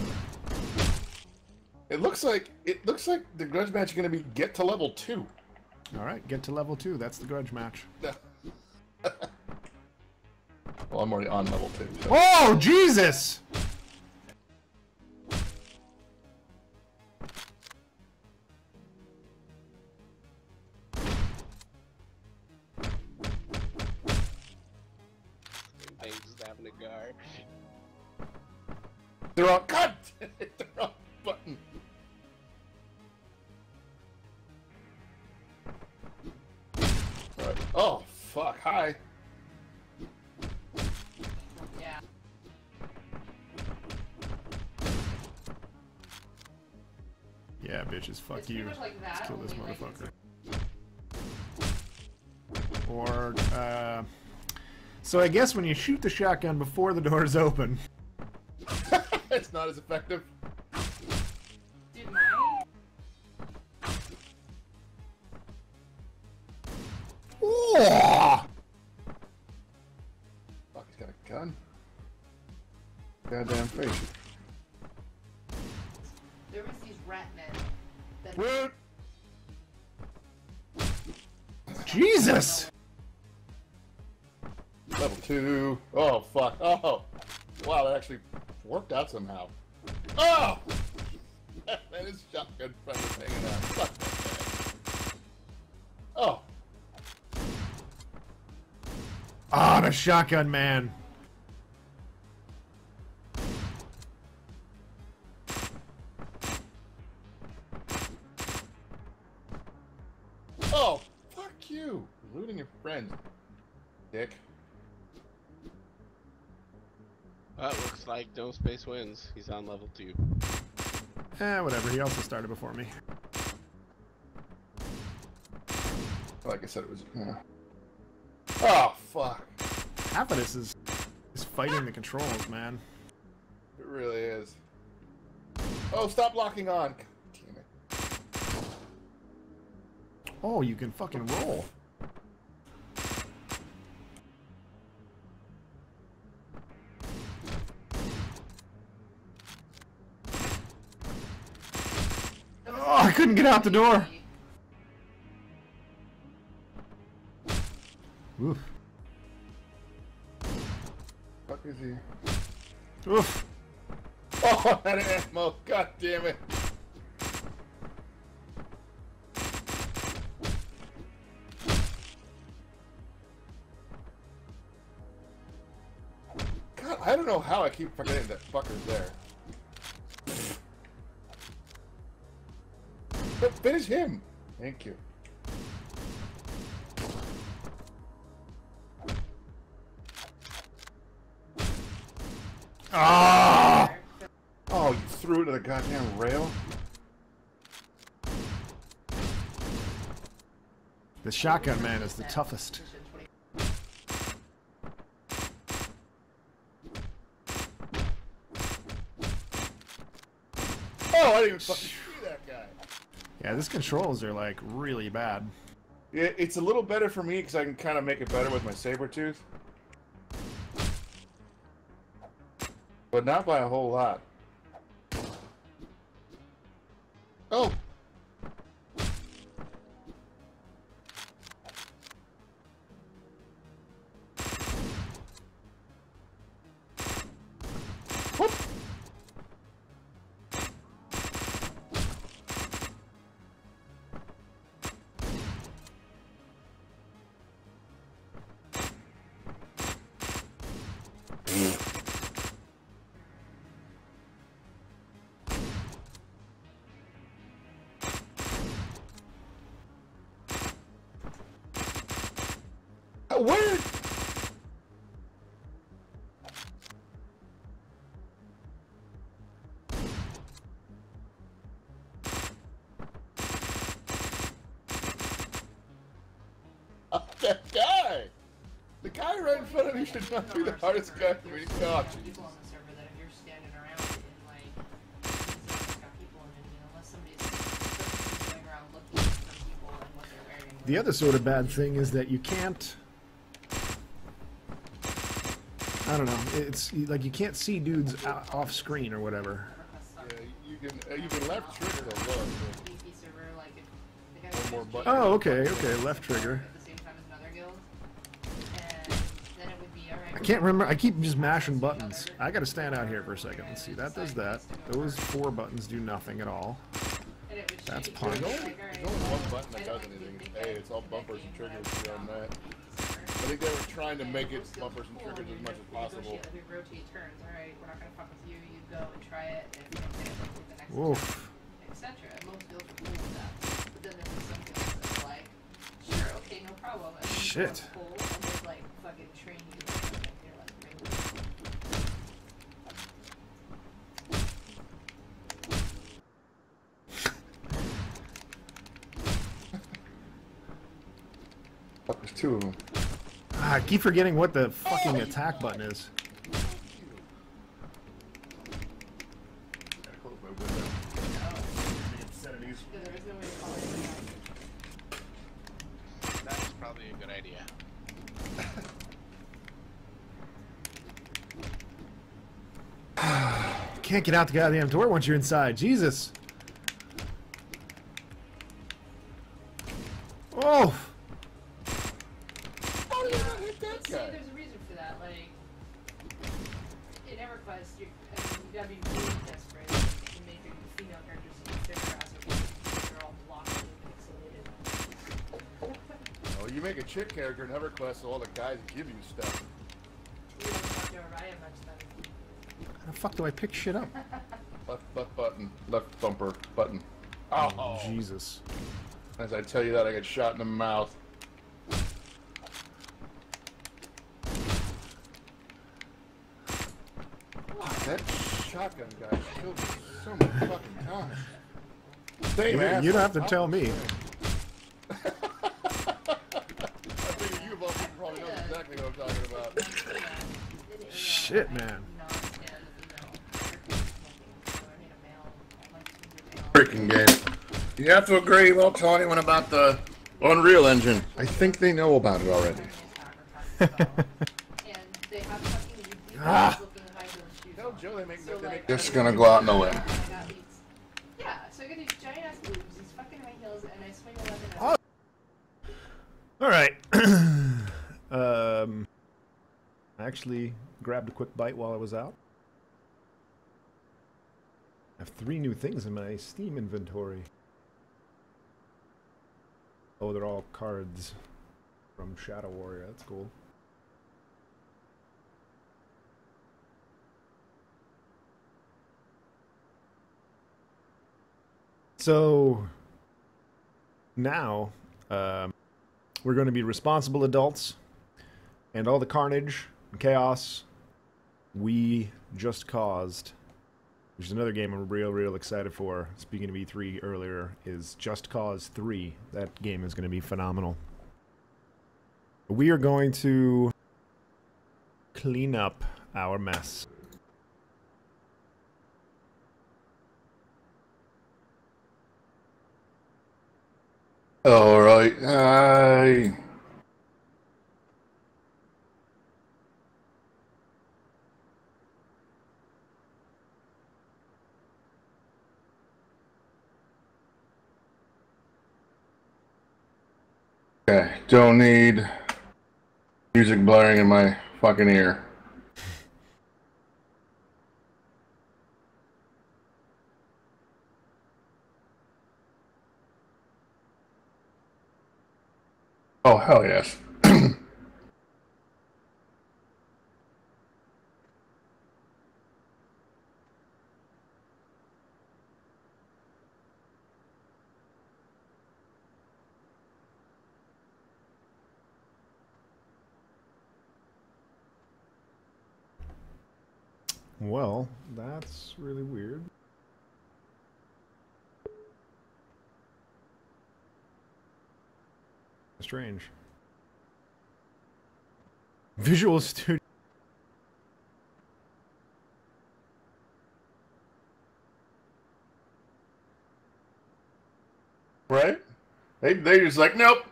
It looks like it looks like the grudge match is gonna be get to level two. All right, get to level two. That's the grudge match. Well, I'm already on level two. So. Oh Jesus! I just having a gar. They're on. God damn it! They're on button. Right. Oh fuck! Hi. Yeah. Yeah, bitches, fuck It's pretty you. much like that, Let's kill this only, like, motherfucker. Or, uh... So I guess when you shoot the shotgun before the door's open... It's not as effective. Dude, my Oh! Fuck, he's got a gun. Goddamn face. there was these rat men that Woot! Jesus! Level two. Oh fuck. Oh. Wow, that actually worked out somehow. Oh! That is shotgun friend is hanging out. Fuck that guy. Oh. Ah, the shotgun man. Oh, fuck you. Looting your friends. Dick. Well, looks like No Space wins. He's on level two. Eh, whatever. He also started before me. Like I said, it was. Yeah. Oh, fuck. Half of this is is fighting the controls, man. It really is. Oh, stop locking on. God damn it. Oh, you can fucking roll. Oh, I couldn't get out the door. Oof. Fuck is he? Oof. Oh, that ammo. God damn it. know how I keep forgetting that fucker's there. But finish him. Thank you. Ah! Oh, you threw it to the goddamn rail? The shotgun man is the toughest. Oh, I didn't even fucking see that guy. Yeah, these controls are like really bad. Yeah, it's a little better for me because I can kind of make it better with my saber tooth. But not by a whole lot. Oh! Whoop! Where? Oh, that guy! The guy right in front of me should not be the hardest guy for me to catch. People on the server that if you're standing around and like, it's got people in it, you know, unless somebody's going around looking for people and what they're wearing. The other sort of bad thing is that you can't. I don't know. It's like you can't see dudes out, off screen or whatever. Yeah, you can uh, you can left trigger the look. One more button. Oh, okay, okay, left trigger. At the same time as another guild, and then it would be alright. I can't remember. I keep just mashing buttons. I gotta stand out here for a second. Let's see. That does that. Those four buttons do nothing at all. That's punch. There's only, there's only one button that does anything. Hey, it's all bumpers and triggers beyond that. I think they were trying to make it bumpers and triggers as much as possible. We rotate turns. Alright, we're not gonna fuck with you. You go and try it, and if you don't get it, we'll do the next one, Oof. et cetera. And most guilds are cool with that. But then there's some guilds that's like, sure, okay, no problem. And then Shit. you go cool, and they like fucking train you to do it, and you're like, really? Fuck, there's two of them. Ah, I keep forgetting what the fucking attack button is. That was probably a good idea. Can't get out the goddamn door once you're inside. Jesus. Oh. How did I not hit that See, guy? there's a reason for that. Like, in EverQuest, you, I mean, you gotta be really desperate to make your female characters seem figure out so they're all blocked and pixelated. Oh, you make a chick character in EverQuest, so all the guys give you stuff. You don't fuck over by it much then. How the fuck do I pick shit up? Left, left button, left bumper button. Oh, Oh, Jesus. As I tell you that, I get shot in the mouth. That shotgun guy killed me so many fucking times. Same You, ass. you don't have to tell me. I figure you of all people probably know exactly what I'm talking about. Shit, man. Freaking game. You have to agree, you won't tell anyone about the Unreal Engine. I think they know about it already. Ah. Tell Joe they make, they make Just gonna go out on a limb. Yeah, so I got these giant ass boobs, these fucking high heels, and I swing a weapon. All right. um, I actually grabbed a quick bite while I was out. I have three new things in my Steam inventory. Oh, they're all cards from Shadow Warrior. That's cool. So now um, we're going to be responsible adults, and all the carnage and chaos we just caused, which is another game I'm real, real excited for. Speaking of E three earlier, is Just Cause three. That game is going to be phenomenal. We are going to clean up our mess. All right. Hi. Okay. Don't need music blaring in my fucking ear. Oh, hell yes. Well, that's really weird. Strange. Visual Studio. Right? They they just like, nope.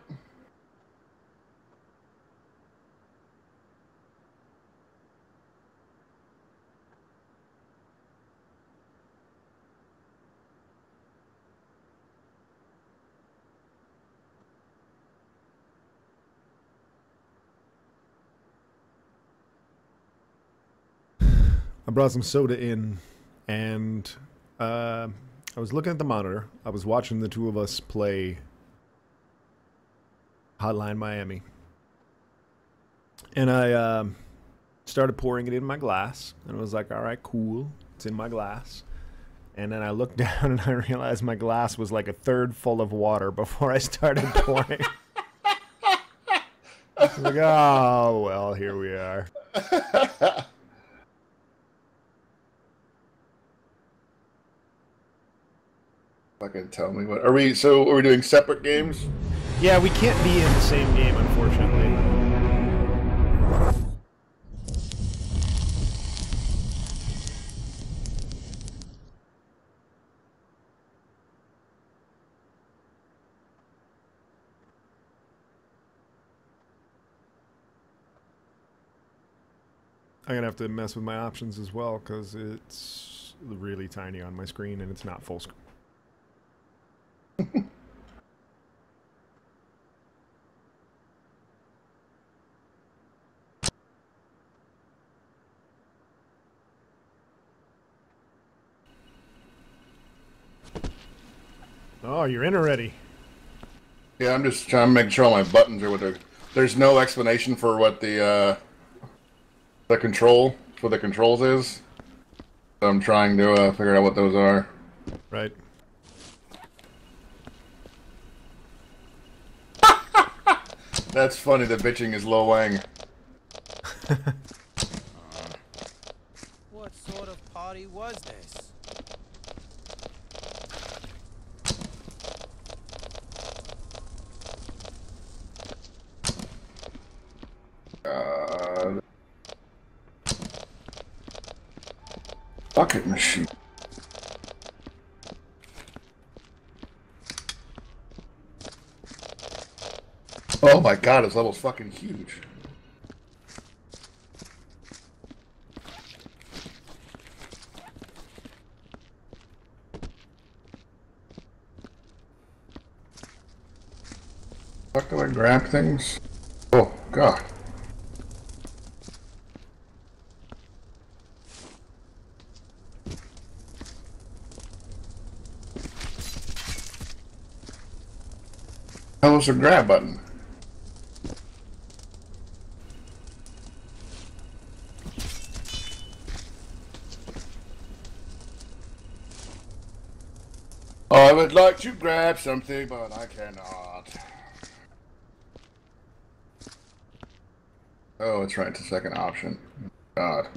I brought some soda in, and uh, I was looking at the monitor. I was watching the two of us play Hotline Miami. And I uh, started pouring it in my glass, and I was like, all right, cool. It's in my glass. And then I looked down, and I realized my glass was like a third full of water before I started pouring. I was like, oh, well, here we are. Fucking tell me what. Are we, so are we doing separate games? Yeah, we can't be in the same game, unfortunately. I'm gonna have to mess with my options as well, because it's really tiny on my screen and it's not full screen. Oh, you're in already. Yeah, I'm just trying to make sure all my buttons are what they're. There's no explanation for what the uh, the control for the controls is. So I'm trying to uh, figure out what those are. Right. That's funny. The bitching is Lo Wang. What sort of party was this? Uh, bucket machine. Oh my god, this level's fucking huge. Fuck, do I grab things? Oh god. How was the grab button? I would like to grab something, but I cannot. Oh, it's right. It's the second option. God.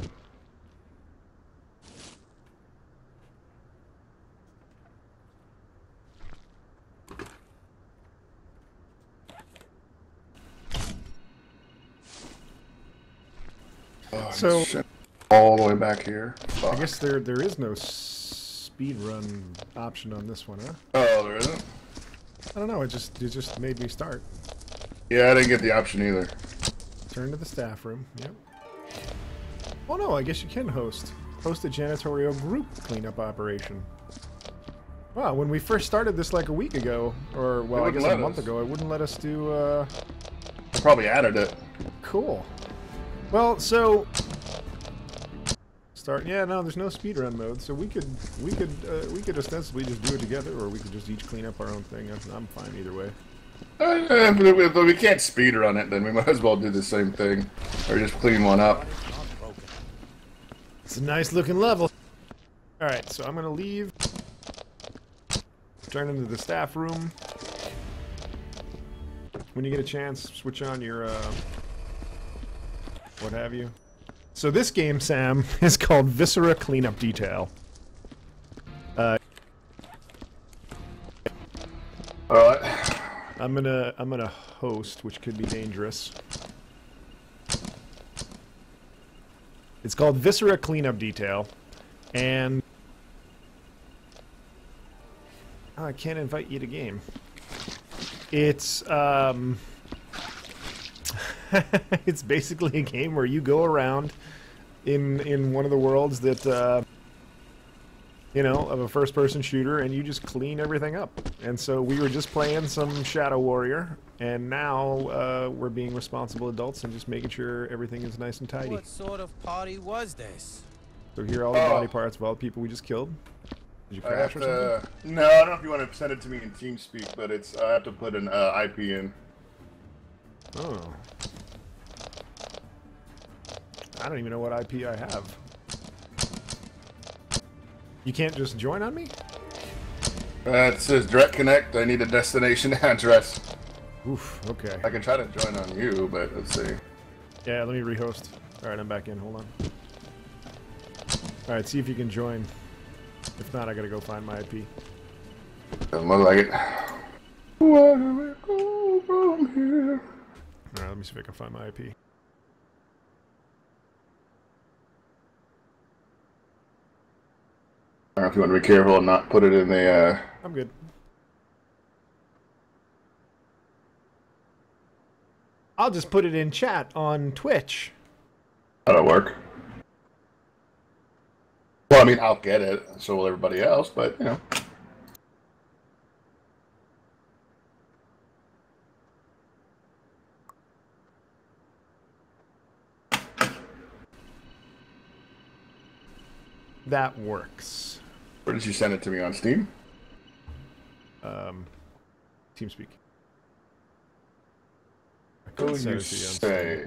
Oh, So, shit. All the way back here. Fuck. I guess there there is no speed run option on this one, huh? Oh, there isn't? I don't know. It just it just made me start. Yeah, I didn't get the option either. Turn to the staff room. Yep. Oh no, I guess you can host. Host a janitorial group cleanup operation. Wow, when we first started this like a week ago, or well, I wouldn't guess a let month us. ago, it wouldn't let us do. Uh... I probably added it. Cool. Well, so start. Yeah, no, there's no speedrun mode, so we could we could uh, we could ostensibly just do it together, or we could just each clean up our own thing. I'm, I'm fine either way. Uh, but if we can't speed run it, then we might as well do the same thing, or just clean one up. It's a nice looking level. All right, so I'm gonna leave. Turn into the staff room. When you get a chance, switch on your uh, what have you. So this game, Sam, is called Viscera Cleanup Detail. Uh, All right. I'm gonna I'm gonna host, which could be dangerous. It's called Viscera Cleanup Detail, and oh, I can't invite you to game. It's um, it's basically a game where you go around in in one of the worlds that uh, you know, of a first-person shooter, and you just clean everything up. And so we were just playing some Shadow Warrior, and now uh, we're being responsible adults and just making sure everything is nice and tidy. What sort of party was this? So here are all the Oh. body parts of all the people we just killed. Did you I have crash or something? to. No, I don't know if you want to send it to me in TeamSpeak, but it's I have to put an uh, I P in. Oh. I don't even know what I P I have. You can't just join on me? Uh, it says direct connect. I need a destination address. Oof, okay. I can try to join on you, but let's see. Yeah, let me rehost. Alright, I'm back in. Hold on. Alright, see if you can join. If not, I gotta go find my I P. Doesn't look like it. Where do we go from here? Alright, let me see if I can find my I P. I don't know if you want to be careful and not put it in the. Uh... I'm good. I'll just put it in chat on Twitch. That'll work. Well, I mean, I'll get it, so will everybody else, but, you know. That works. Where did you send it to me on Steam? Um, TeamSpeak. I What could did send you it to you on say?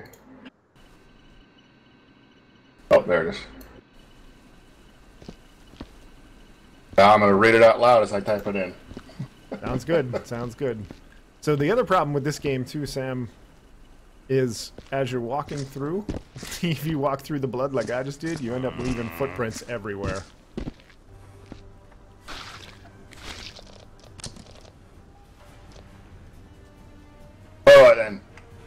Oh, there it is. Now I'm going to read it out loud as I type it in. Sounds good. Sounds good. So the other problem with this game too, Sam, is as you're walking through, if you walk through the blood like I just did, you end up leaving footprints everywhere. All right, then.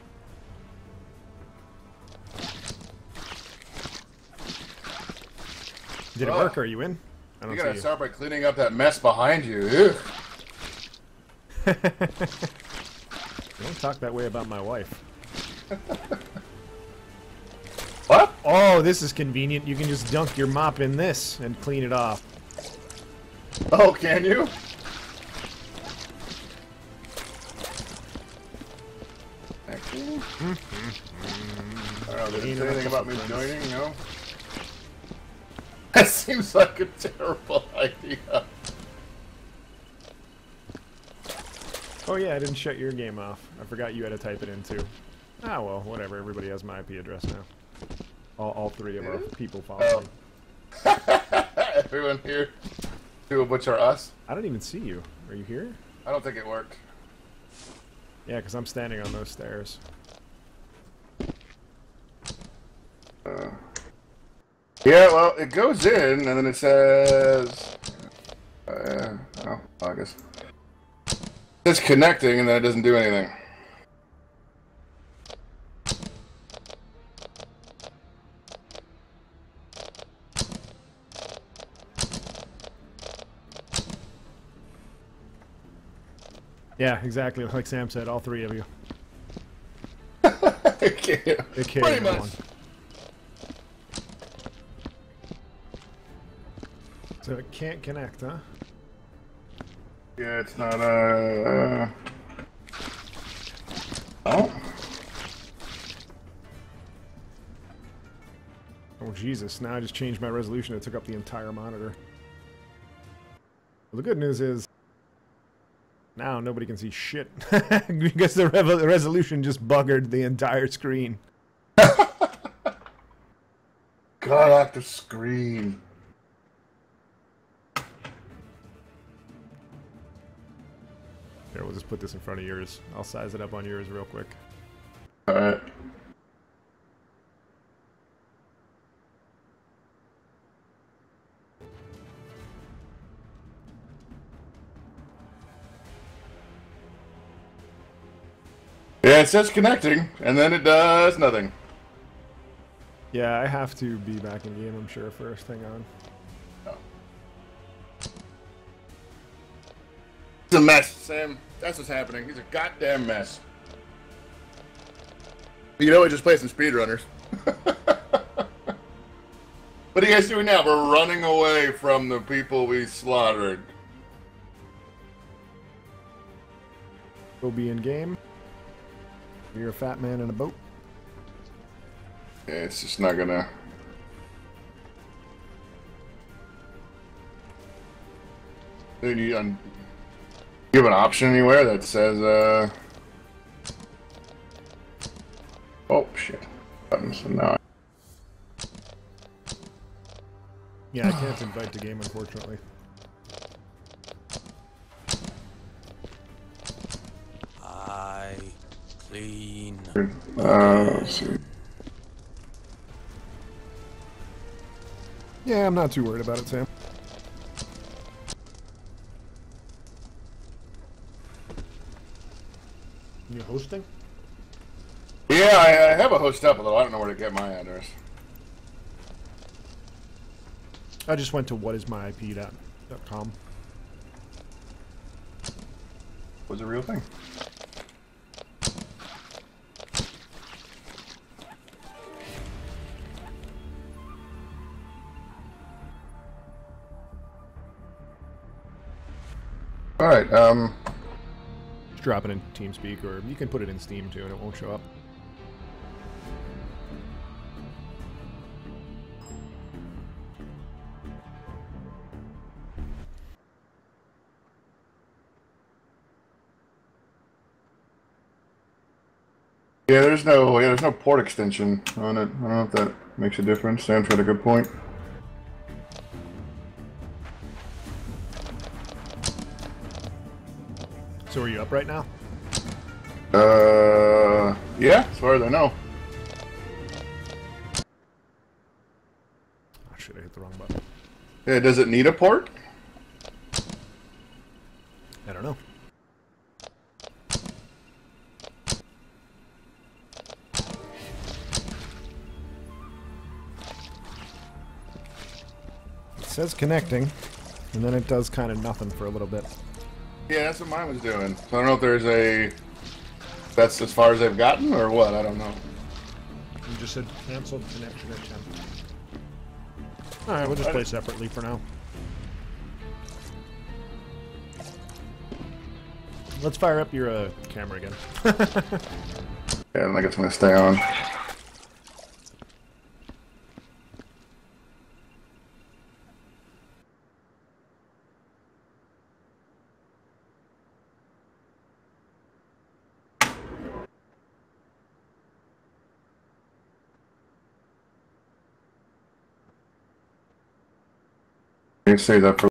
Did it Oh. work? Are you in? I You don't gotta see you. start by cleaning up that mess behind you. Ugh. Don't talk that way about my wife. What? Oh, this is convenient. You can just dunk your mop in this and clean it off. Oh, can you? Thank you. I don't know, did it say anything about me joining? No? That seems like a terrible idea. Oh yeah, I didn't shut your game off. I forgot you had to type it in too. Ah well, whatever. Everybody has my I P address now. All, all three of our people follow Oh. me. Everyone here. Two of which are us. I don't even see you. Are you here? I don't think it worked. Yeah, because I'm standing on those stairs. Uh, yeah, well, it goes in, and then it says... Uh, oh, I guess. It's connecting, and then it doesn't do anything. Yeah, exactly. Like Sam said, all three of you. Okay. They carry Pretty no much. one. So it can't connect, huh? Yeah, it's not, uh... uh... Oh. Oh, Jesus. Now I just changed my resolution. It took up the entire monitor. Well, the good news is now nobody can see shit because the revo resolution just buggered the entire screen. God, off the screen. Here, we'll just put this in front of yours. I'll size it up on yours real quick. Alright. Yeah, it says connecting, and then it does nothing. Yeah, I have to be back in game, I'm sure, first. Hang on. Oh. It's a mess, Sam. That's what's happening. He's a goddamn mess. You know, we just play some speedrunners. What are you guys doing now? We're running away from the people we slaughtered. We'll be in game. You're a fat man in a boat. Yeah, it's just not gonna... Then you, um, you have an option anywhere that says, uh... oh, shit. Buttons, so now I... Yeah, I can't invite the game, unfortunately. I clean. Uh, let's see. Yeah, I'm not too worried about it, Sam. You hosting? Yeah, I, I have a host up, although I don't know where to get my address. I just went to whatismyip dot com. Was a real thing. All right. Um. Just drop it in TeamSpeak, or you can put it in Steam too, and it won't show up. Yeah, there's no yeah, there's no port extension on it. I don't know if that makes a difference. Sam's got a good point. So are you up right now? Uh, yeah, as far as I know. Oh shit, I hit the wrong button. Yeah, does it need a port? I don't know. It says connecting, and then it does kind of nothing for a little bit. Yeah, that's what mine was doing. So I don't know if there's a... That's as far as they've gotten, or what? I don't know. You just said canceled connection attempt. Alright, we'll just play separately for now. Let's fire up your uh, camera again. Yeah, I think it's going to stay on. You save that for